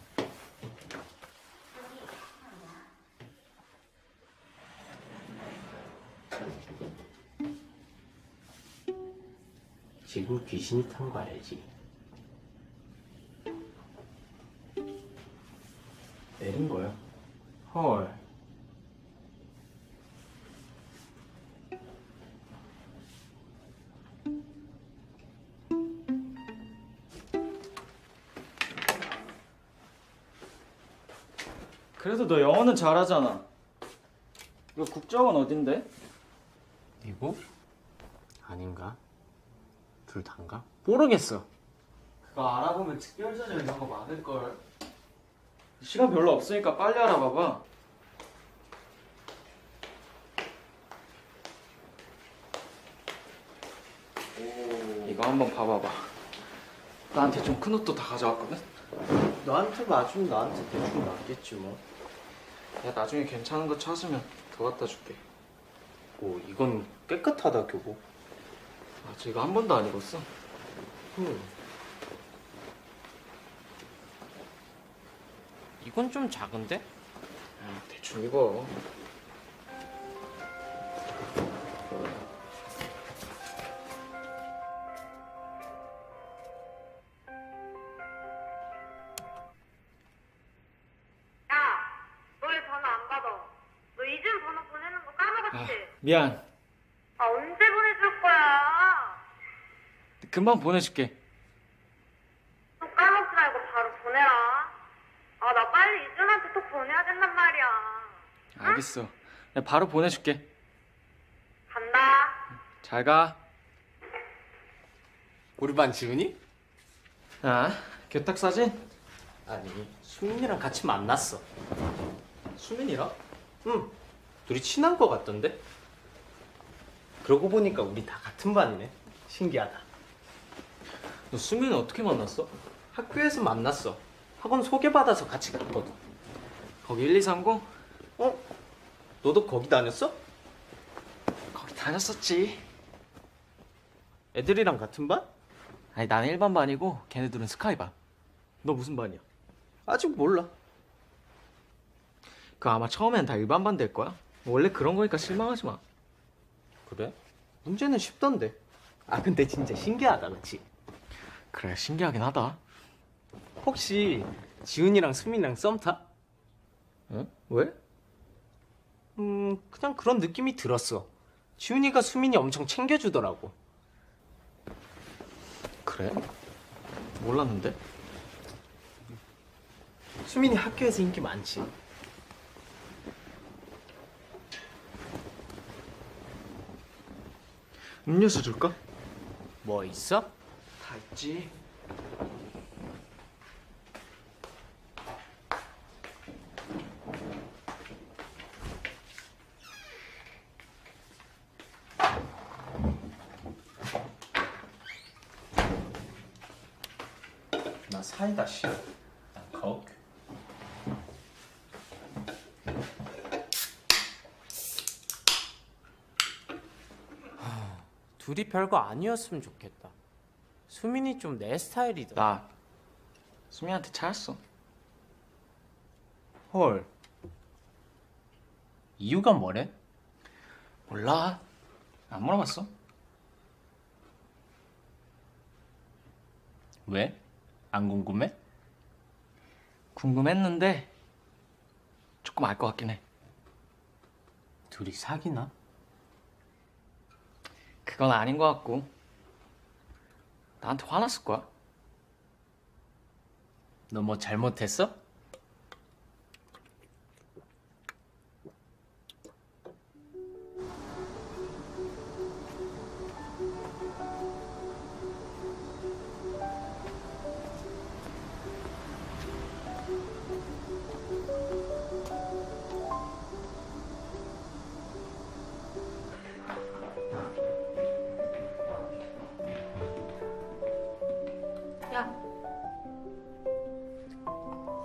[SPEAKER 7] 지금 귀신이 탄 거 알지?
[SPEAKER 3] 내린 거야.
[SPEAKER 7] 헐.
[SPEAKER 3] 그래도 너 영어는 잘하잖아. 이거 국적은 어딘데?
[SPEAKER 7] 미국? 아닌가? 둘 다인가? 모르겠어.
[SPEAKER 3] 그거 알아보면 특별자료 이런 거 많을걸. 시간 별로 없으니까 빨리 알아봐봐. 이거 한번 봐봐봐. 나한테 좀 큰 옷도 다 가져왔거든?
[SPEAKER 7] 너한테 맞으면 나한테 대충 맞겠지 뭐.
[SPEAKER 3] 야, 나중에 괜찮은 거 찾으면 더 갖다 줄게.
[SPEAKER 7] 오, 이건 깨끗하다 교복.
[SPEAKER 3] 아, 저 이거 한 번도 안 입었어.
[SPEAKER 7] 음. 이건 좀 작은데?
[SPEAKER 3] 야, 대충 입어.
[SPEAKER 1] 너 왜 전화 안 받아? 너 이준 번호 보내는 거 까먹었지?
[SPEAKER 3] 미안.
[SPEAKER 1] 아, 언제 보내줄 거야?
[SPEAKER 3] 금방 보내줄게.
[SPEAKER 1] 또 까먹지 말고 바로 보내라. 아, 나 빨리 이준한테 또 보내야 된단 말이야.
[SPEAKER 3] 알겠어. 내가 바로 보내줄게.
[SPEAKER 1] 간다.
[SPEAKER 3] 잘 가.
[SPEAKER 7] 우리 반 지훈이?
[SPEAKER 3] 아, 교탁 사진?
[SPEAKER 7] 아니, 수민이랑 같이 만났어.
[SPEAKER 3] 수민이랑?
[SPEAKER 7] 응. 둘이 친한 거 같던데? 그러고 보니까 우리 다 같은 반이네. 신기하다.
[SPEAKER 3] 너 수민이 어떻게 만났어?
[SPEAKER 7] 학교에서 만났어. 학원 소개받아서 같이 갔거든.
[SPEAKER 3] 거기 일, 이, 삼공?
[SPEAKER 7] 어? 너도 거기 다녔어?
[SPEAKER 3] 거기 다녔었지.
[SPEAKER 7] 애들이랑 같은 반?
[SPEAKER 3] 아니, 나는 일반 반이고 걔네들은 스카이반.
[SPEAKER 7] 너 무슨 반이야? 아직 몰라.
[SPEAKER 3] 그거 아마 처음엔 다 일반 반 될 거야. 원래 그런 거니까 실망하지 마.
[SPEAKER 7] 그래? 문제는 쉽던데. 아, 근데 진짜 신기하다, 그치?
[SPEAKER 3] 그래, 신기하긴 하다.
[SPEAKER 7] 혹시 지훈이랑 수민이랑 썸 타?
[SPEAKER 3] 응? 왜?
[SPEAKER 7] 음, 그냥 그런 느낌이 들었어. 지훈이가 수민이 엄청 챙겨주더라고.
[SPEAKER 3] 그래? 몰랐는데?
[SPEAKER 7] 수민이 학교에서 인기 많지.
[SPEAKER 3] 음료수 줄까?
[SPEAKER 7] 뭐 있어?
[SPEAKER 3] 다 있지.
[SPEAKER 7] 나 사이다 싫어. 난 코크. 둘이 별거 아니었으면 좋겠다. 수민이 좀 내 스타일이더라.
[SPEAKER 3] 나 수민한테 차였어.
[SPEAKER 7] 헐. 이유가 뭐래?
[SPEAKER 3] 몰라. 안 물어봤어.
[SPEAKER 7] 왜? 안 궁금해?
[SPEAKER 3] 궁금했는데 조금 알 것 같긴 해.
[SPEAKER 7] 둘이 사귀나?
[SPEAKER 3] 그건 아닌 것 같고 나한테 화났을 거야.
[SPEAKER 7] 너 뭐 잘못했어?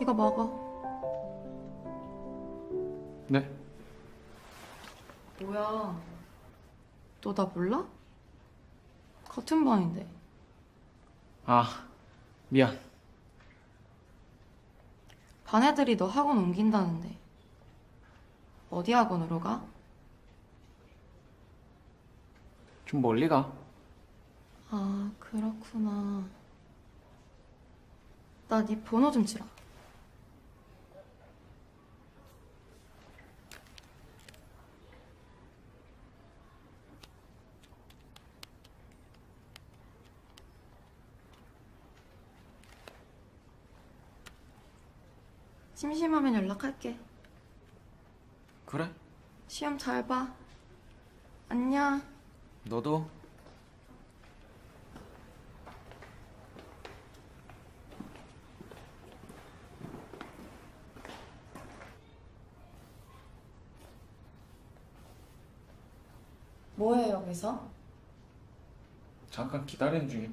[SPEAKER 6] 네가 막아.
[SPEAKER 3] 네?
[SPEAKER 6] 뭐야? 너 나 몰라? 같은 반인데.
[SPEAKER 3] 아, 미안.
[SPEAKER 6] 반 애들이 너 학원 옮긴다는데. 어디 학원으로 가?
[SPEAKER 3] 좀 멀리 가.
[SPEAKER 6] 아, 그렇구나. 나 네 번호 좀 주라. 심심하면 연락할게.
[SPEAKER 3] 그래?
[SPEAKER 6] 시험 잘 봐. 안녕.
[SPEAKER 3] 너도?
[SPEAKER 6] 뭐해 여기서?
[SPEAKER 3] 잠깐 기다리는 중이야.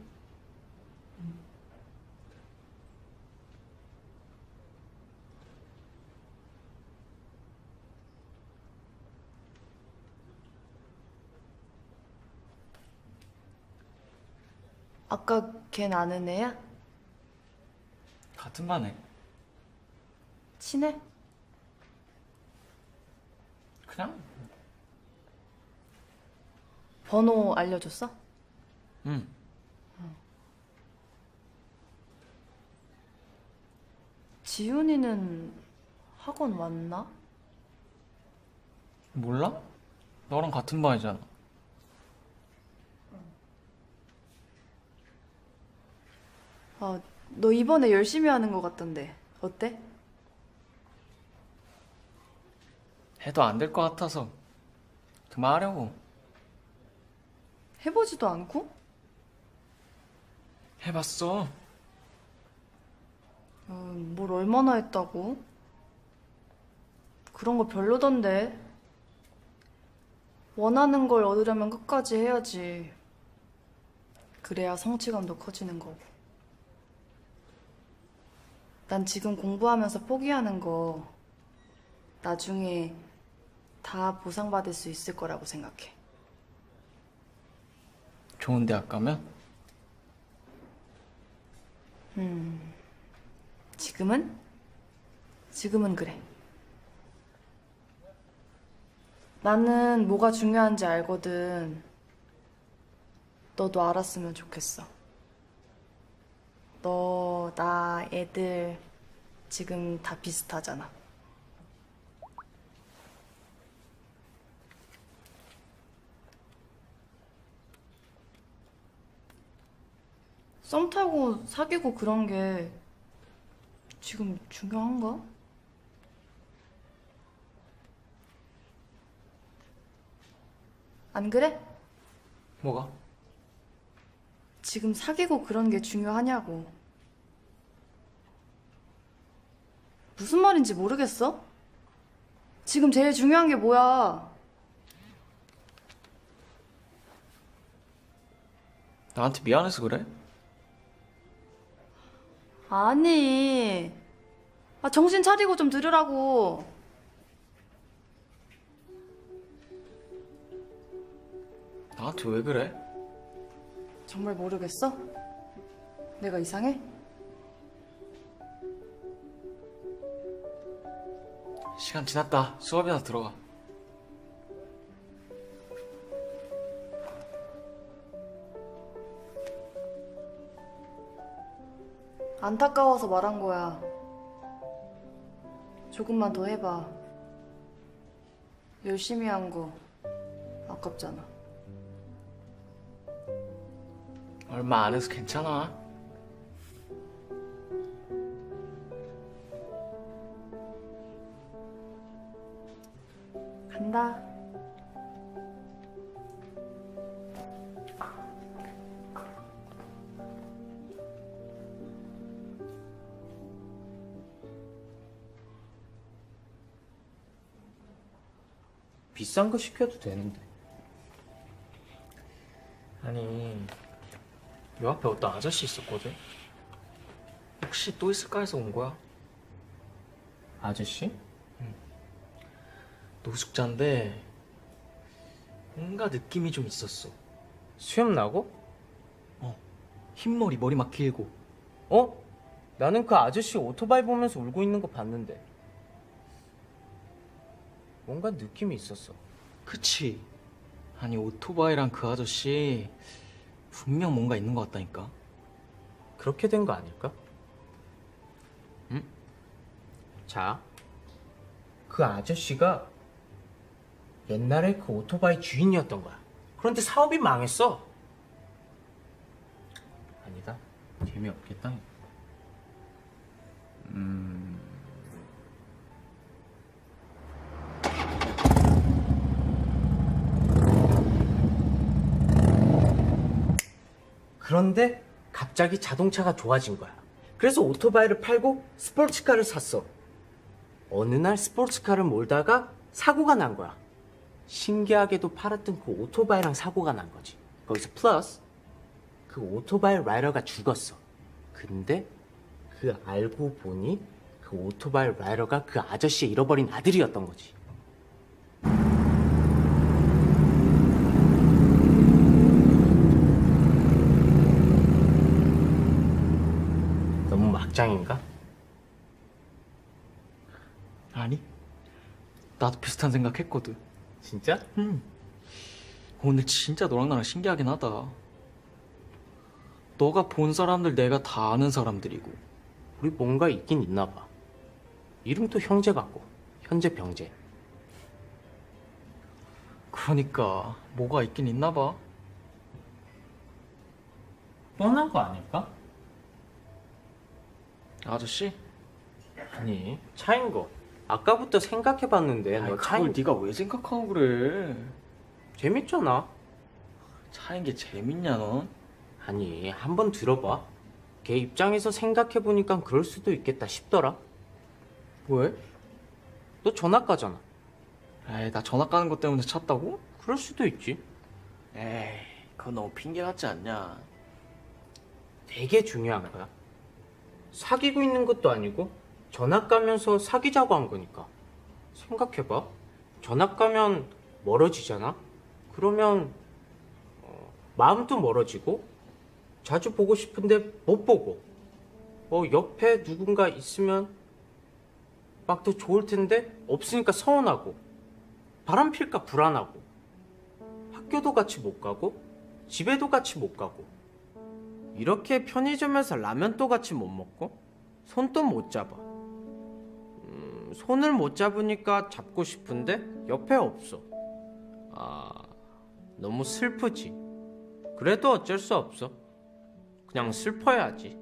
[SPEAKER 6] 아까 걔 아는 애야?
[SPEAKER 3] 같은 반에.
[SPEAKER 6] 친해?
[SPEAKER 3] 그냥?
[SPEAKER 6] 번호 알려줬어?
[SPEAKER 3] 응.
[SPEAKER 6] 지훈이는 학원 왔나?
[SPEAKER 3] 몰라? 너랑 같은 반이잖아.
[SPEAKER 6] 아, 너 이번에 열심히 하는 것 같던데. 어때?
[SPEAKER 3] 해도 안 될 것 같아서 그만하려고.
[SPEAKER 6] 해보지도 않고?
[SPEAKER 3] 해봤어.
[SPEAKER 6] 어, 뭘 얼마나 했다고? 그런 거 별로던데. 원하는 걸 얻으려면 끝까지 해야지. 그래야 성취감도 커지는 거고. 난 지금 공부하면서 포기하는 거 나중에 다 보상받을 수 있을 거라고 생각해.
[SPEAKER 3] 좋은 대학 가면?
[SPEAKER 6] 음, 지금은? 지금은 그래. 나는 뭐가 중요한지 알거든. 너도 알았으면 좋겠어. 너, 나, 애들 지금 다 비슷하잖아. 썸 타고 사귀고 그런 게 지금 중요한가? 안 그래?
[SPEAKER 3] 뭐가?
[SPEAKER 6] 지금 사귀고 그런 게 중요하냐고. 무슨 말인지 모르겠어? 지금 제일 중요한 게 뭐야?
[SPEAKER 3] 나한테 미안해서 그래?
[SPEAKER 6] 아니, 아, 정신 차리고 좀 들으라고.
[SPEAKER 3] 나한테 왜 그래?
[SPEAKER 6] 정말 모르겠어? 내가 이상해?
[SPEAKER 3] 시간 지났다. 수업이나 들어가.
[SPEAKER 6] 안타까워서 말한 거야. 조금만 더 해봐. 열심히 한 거 아깝잖아.
[SPEAKER 3] 얼마 안 해서 괜찮아.
[SPEAKER 6] 간다.
[SPEAKER 7] 비싼 거 시켜도 되는데.
[SPEAKER 3] 아니, 요 앞에 어떤 아저씨 있었거든? 혹시 또 있을까 해서 온 거야.
[SPEAKER 7] 아저씨?
[SPEAKER 3] 노숙자인데 뭔가 느낌이 좀 있었어.
[SPEAKER 7] 수염 나고?
[SPEAKER 3] 흰머리, 머리 막 길고.
[SPEAKER 7] 어? 나는 그 아저씨 오토바이 보면서 울고 있는 거 봤는데 뭔가 느낌이 있었어.
[SPEAKER 3] 그치? 아니 오토바이랑 그 아저씨 분명 뭔가 있는 것 같다니까.
[SPEAKER 7] 그렇게 된 거 아닐까? 응? 자, 그 아저씨가 옛날에 그 오토바이 주인이었던 거야. 그런데 사업이 망했어. 아니다. 재미없겠다. 음... 그런데 갑자기 자동차가 좋아진 거야. 그래서 오토바이를 팔고 스포츠카를 샀어. 어느 날 스포츠카를 몰다가 사고가 난 거야. 신기하게도 팔았던 그 오토바이랑 사고가 난 거지. 거기서 플러스 그 오토바이 라이더가 죽었어. 근데 그 알고 보니 그 오토바이 라이더가 그 아저씨의 잃어버린 아들이었던 거지. 너무 막장인가?
[SPEAKER 3] 아니, 나도 비슷한 생각했거든.
[SPEAKER 7] 진짜?
[SPEAKER 3] 응. 오늘 진짜 너랑 나랑 신기하긴 하다. 너가 본 사람들 내가 다 아는 사람들이고.
[SPEAKER 7] 우리 뭔가 있긴 있나 봐. 이름도 형제 같고 현재 병재.
[SPEAKER 3] 그러니까 뭐가 있긴 있나 봐.
[SPEAKER 7] 뻔한 거 아닐까?
[SPEAKER 3] 아저씨?
[SPEAKER 7] 아니, 차인 거. 아까부터 생각해봤는데
[SPEAKER 3] 아이,
[SPEAKER 7] 너
[SPEAKER 3] 그걸
[SPEAKER 7] 차인
[SPEAKER 3] 네가 왜 생각하고 그래?
[SPEAKER 7] 재밌잖아.
[SPEAKER 3] 차인 게 재밌냐 넌?
[SPEAKER 7] 아니, 한번 들어봐. 걔 입장에서 생각해보니까 그럴 수도 있겠다 싶더라.
[SPEAKER 3] 왜?
[SPEAKER 7] 너 전학가잖아.
[SPEAKER 3] 에이, 나 전학 가는 것 때문에 찼다고?
[SPEAKER 7] 그럴 수도 있지.
[SPEAKER 3] 에이, 그건 너무 핑계 같지 않냐?
[SPEAKER 7] 되게 중요한 거야. 사귀고 있는 것도 아니고 전학 가면서 사귀자고 한 거니까. 생각해봐. 전학 가면 멀어지잖아? 그러면 어, 마음도 멀어지고 자주 보고 싶은데 못 보고 어, 옆에 누군가 있으면 막 더 좋을 텐데 없으니까 서운하고 바람 필까 불안하고 학교도 같이 못 가고 집에도 같이 못 가고 이렇게 편의점에서 라면도 같이 못 먹고 손도 못 잡아. 음, 손을 못 잡으니까 잡고 싶은데 옆에 없어. 아, 너무 슬프지. 그래도 어쩔 수 없어. 그냥 슬퍼야지.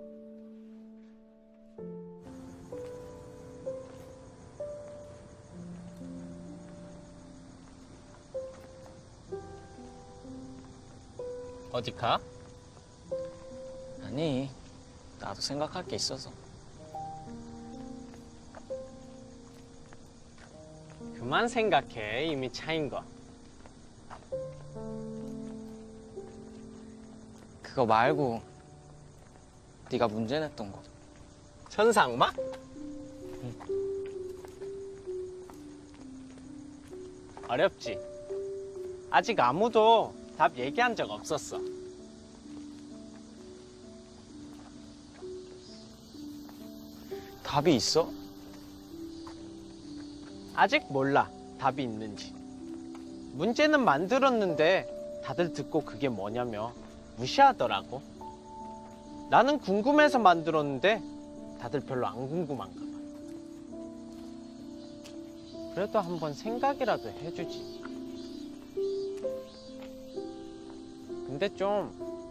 [SPEAKER 3] 어디 가? 아니, 나도 생각할 게 있어서.
[SPEAKER 9] 그만 생각해. 이미 차인 거.
[SPEAKER 3] 그거 말고 네가 문제 냈던 거.
[SPEAKER 9] 천사 악마? 어렵지. 아직 아무도 답 얘기한 적 없었어.
[SPEAKER 3] 답이 있어?
[SPEAKER 9] 아직 몰라. 답이 있는지. 문제는 만들었는데 다들 듣고 그게 뭐냐며 무시하더라고. 나는 궁금해서 만들었는데 다들 별로 안 궁금한가 봐. 그래도 한번 생각이라도 해주지. 근데 좀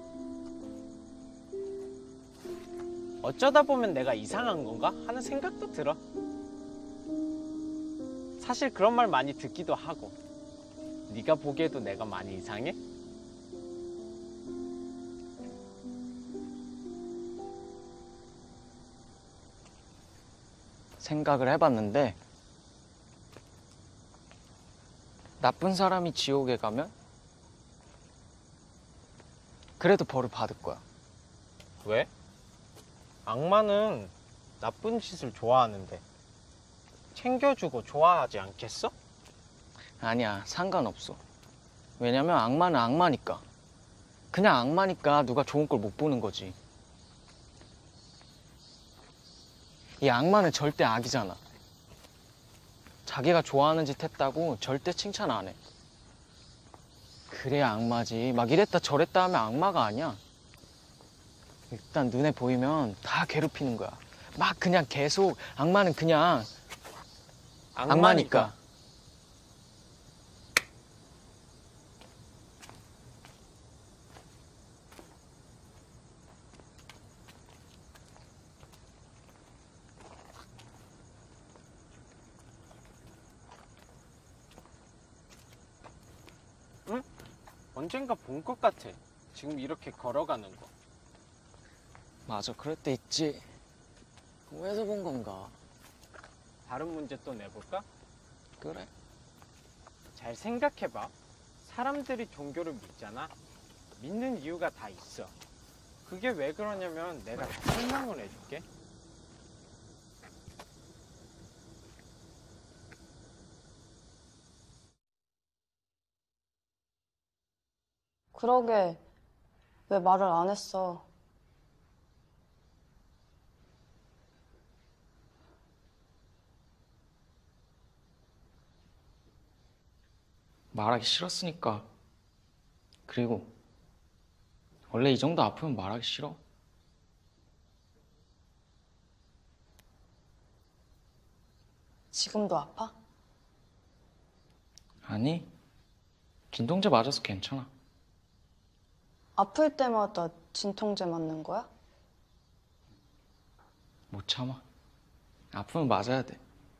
[SPEAKER 9] 어쩌다 보면 내가 이상한 건가 하는 생각도 들어. 사실 그런 말 많이 듣기도 하고. 네가 보기에도 내가 많이 이상해?
[SPEAKER 3] 생각을 해봤는데 나쁜 사람이 지옥에 가면 그래도 벌을 받을 거야.
[SPEAKER 9] 왜? 악마는 나쁜 짓을 좋아하는데 챙겨주고 좋아하지 않겠어?
[SPEAKER 3] 아니야, 상관없어. 왜냐면 악마는 악마니까. 그냥 악마니까 누가 좋은 걸 못 보는 거지. 이 악마는 절대 악이잖아. 자기가 좋아하는 짓 했다고 절대 칭찬 안 해. 그래야 악마지. 막 이랬다 저랬다 하면 악마가 아니야. 일단 눈에 보이면 다 괴롭히는 거야. 막 그냥 계속. 악마는 그냥 악마니까. 악마니까.
[SPEAKER 9] 응? 언젠가 본 것 같아. 지금 이렇게 걸어가는 거.
[SPEAKER 3] 맞아, 그럴 때 있지. 어디서 본 건가?
[SPEAKER 9] 다른 문제 또 내볼까?
[SPEAKER 3] 그래.
[SPEAKER 9] 잘 생각해봐. 사람들이 종교를 믿잖아. 믿는 이유가 다 있어. 그게 왜 그러냐면 내가 다 설명을 해줄게.
[SPEAKER 2] 그러게, 왜 말을 안 했어?
[SPEAKER 3] 말하기 싫었으니까. 그리고 원래 이 정도 아프면 말하기 싫어.
[SPEAKER 2] 지금도 아파?
[SPEAKER 3] 아니, 진통제 맞아서 괜찮아.
[SPEAKER 2] 아플 때마다 진통제 맞는 거야?
[SPEAKER 3] 못 참아. 아프면 맞아야 돼.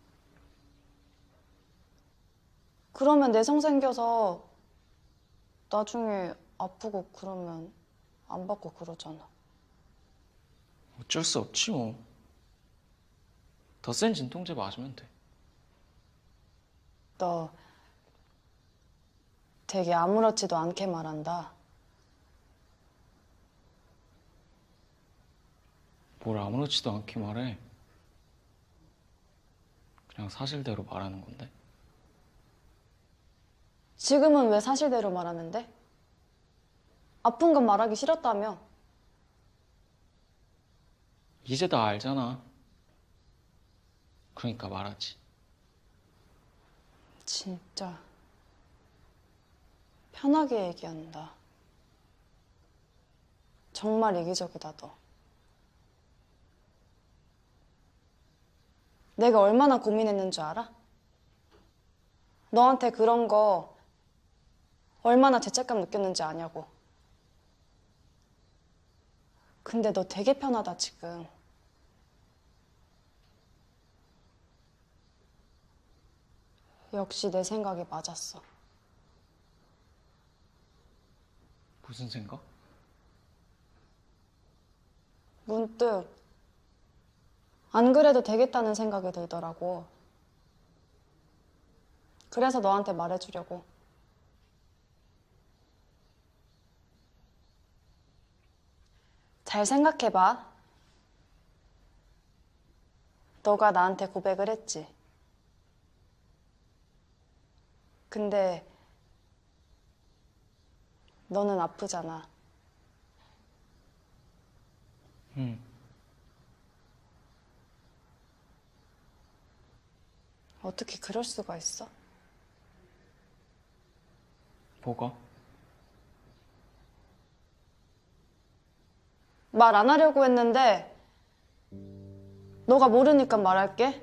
[SPEAKER 2] 그러면 내성 생겨서 나중에 아프고 그러면 안 받고 그러잖아.
[SPEAKER 3] 어쩔 수 없지 뭐. 더 센 진통제 맞으면 돼.
[SPEAKER 2] 너 되게 아무렇지도 않게 말한다.
[SPEAKER 3] 뭘 아무렇지도 않게 말해. 그냥 사실대로 말하는 건데.
[SPEAKER 2] 지금은 왜 사실대로 말하는데? 아픈 건 말하기 싫었다며.
[SPEAKER 3] 이제 다 알잖아. 그러니까 말하지.
[SPEAKER 2] 진짜 편하게 얘기한다. 정말 이기적이다, 너. 내가 얼마나 고민했는 줄 알아? 너한테 그런 거 얼마나 죄책감 느꼈는지 아냐고. 근데 너 되게 편하다, 지금. 역시 내 생각이 맞았어.
[SPEAKER 3] 무슨 생각?
[SPEAKER 2] 문득 안 그래도 되겠다는 생각이 들더라고. 그래서 너한테 말해주려고. 잘 생각해봐. 너가 나한테 고백을 했지. 근데 너는 아프잖아.
[SPEAKER 3] 응.
[SPEAKER 2] 어떻게 그럴 수가 있어?
[SPEAKER 3] 뭐가?
[SPEAKER 2] 말 안 하려고 했는데 너가 모르니까 말할게.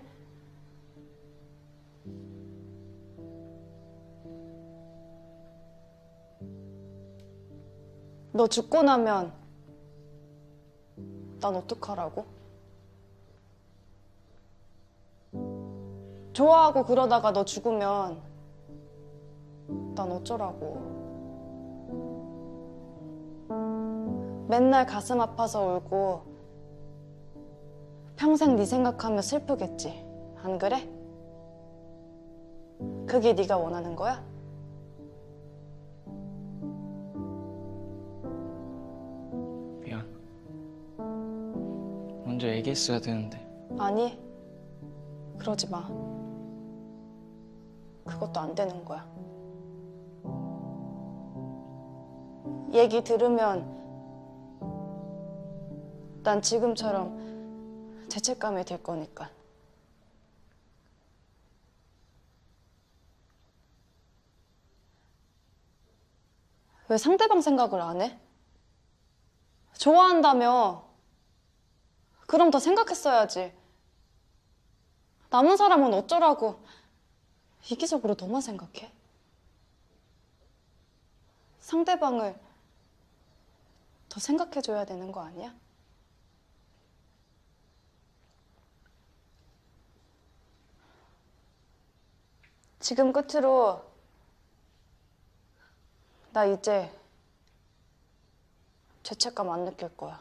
[SPEAKER 2] 너 죽고 나면 난 어떡하라고? 좋아하고 그러다가 너 죽으면 난 어쩌라고. 맨날 가슴 아파서 울고 평생 네 생각하며 슬프겠지. 안 그래? 그게 네가 원하는 거야?
[SPEAKER 3] 미안. 먼저 얘기했어야 되는데.
[SPEAKER 2] 아니, 그러지 마. 그것도 안 되는 거야. 얘기 들으면 난 지금처럼 죄책감이 들 거니까. 왜 상대방 생각을 안 해? 좋아한다며. 그럼 더 생각했어야지. 남은 사람은 어쩌라고 이기적으로 너만 생각해? 상대방을 더 생각해줘야 되는 거 아니야? 지금 끝으로 나 이제 죄책감 안 느낄 거야.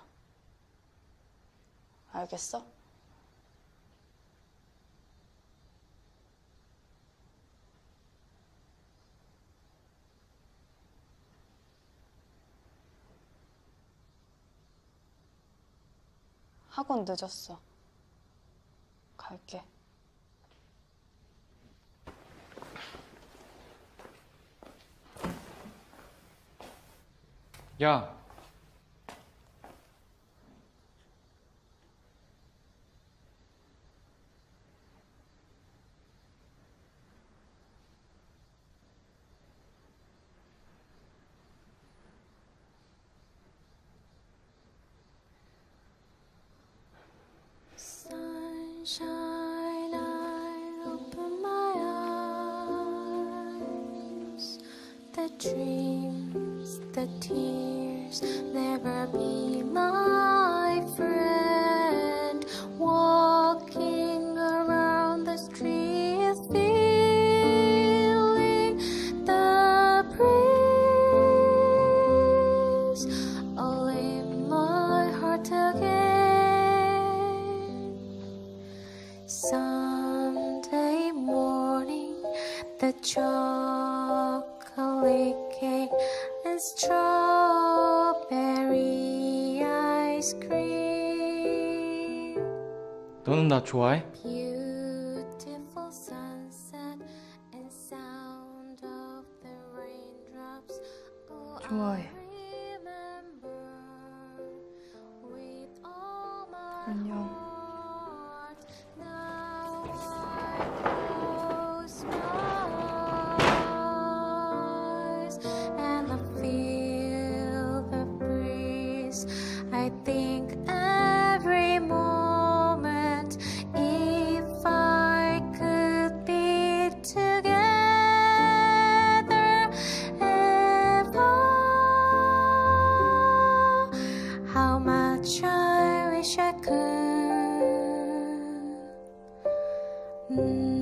[SPEAKER 2] 알겠어? 학원 늦었어. 갈게.
[SPEAKER 3] 야,
[SPEAKER 10] Sunshine, I open my eyes. The dreams, the tears, never be my friend. Walking around the street, feeling the breeze all in my heart again. Sunday morning, the chocolate cake and strawberry ice cream.
[SPEAKER 3] 너는 나 좋아해?
[SPEAKER 10] Beautiful sunset and sound of the raindrops. Oh,
[SPEAKER 6] 좋아해.
[SPEAKER 10] I remember with all my
[SPEAKER 6] 안녕.
[SPEAKER 10] heart. Now I close my eyes and I feel the breeze. I think every moment if I could be together ever. How much I wish I could. Mm.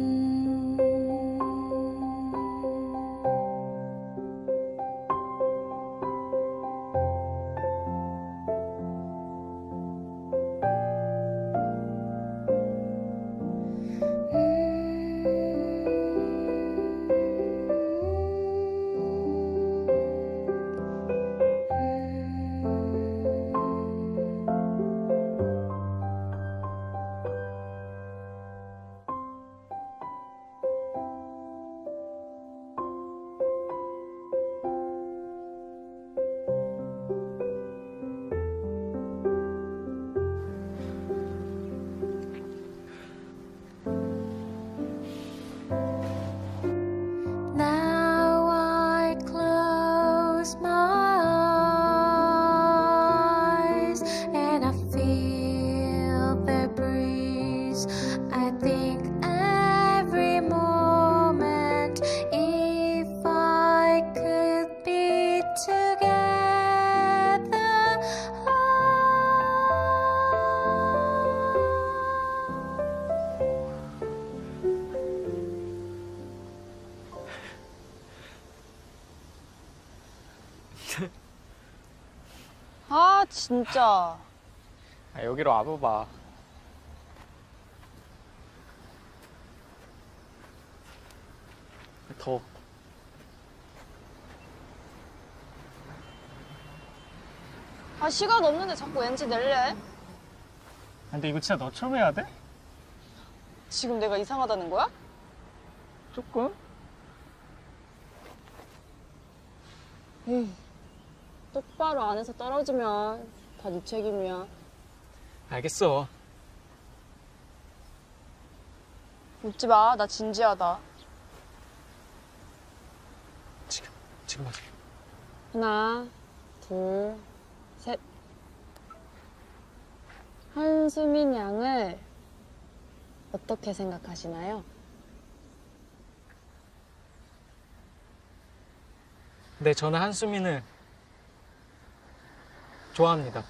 [SPEAKER 10] Now I close my eyes and I feel the breeze. I think every moment if I could be together.
[SPEAKER 2] 아, 진짜.
[SPEAKER 9] 아, 여기로 와봐봐. 더.
[SPEAKER 2] 아, 시간 없는데 자꾸 엔지 낼래?
[SPEAKER 9] 근데 이거 진짜 너처럼 해야 돼?
[SPEAKER 2] 지금 내가 이상하다는 거야?
[SPEAKER 9] 조금?
[SPEAKER 1] 똑바로 안 해서 떨어지면 다 네 책임이야.
[SPEAKER 3] 알겠어.
[SPEAKER 1] 웃지 마. 나 진지하다.
[SPEAKER 3] 지금, 지금 하자.
[SPEAKER 1] 하나, 둘, 셋. 한수민 양을 어떻게 생각하시나요?
[SPEAKER 3] 네, 저는 한수민을 좋아합니다.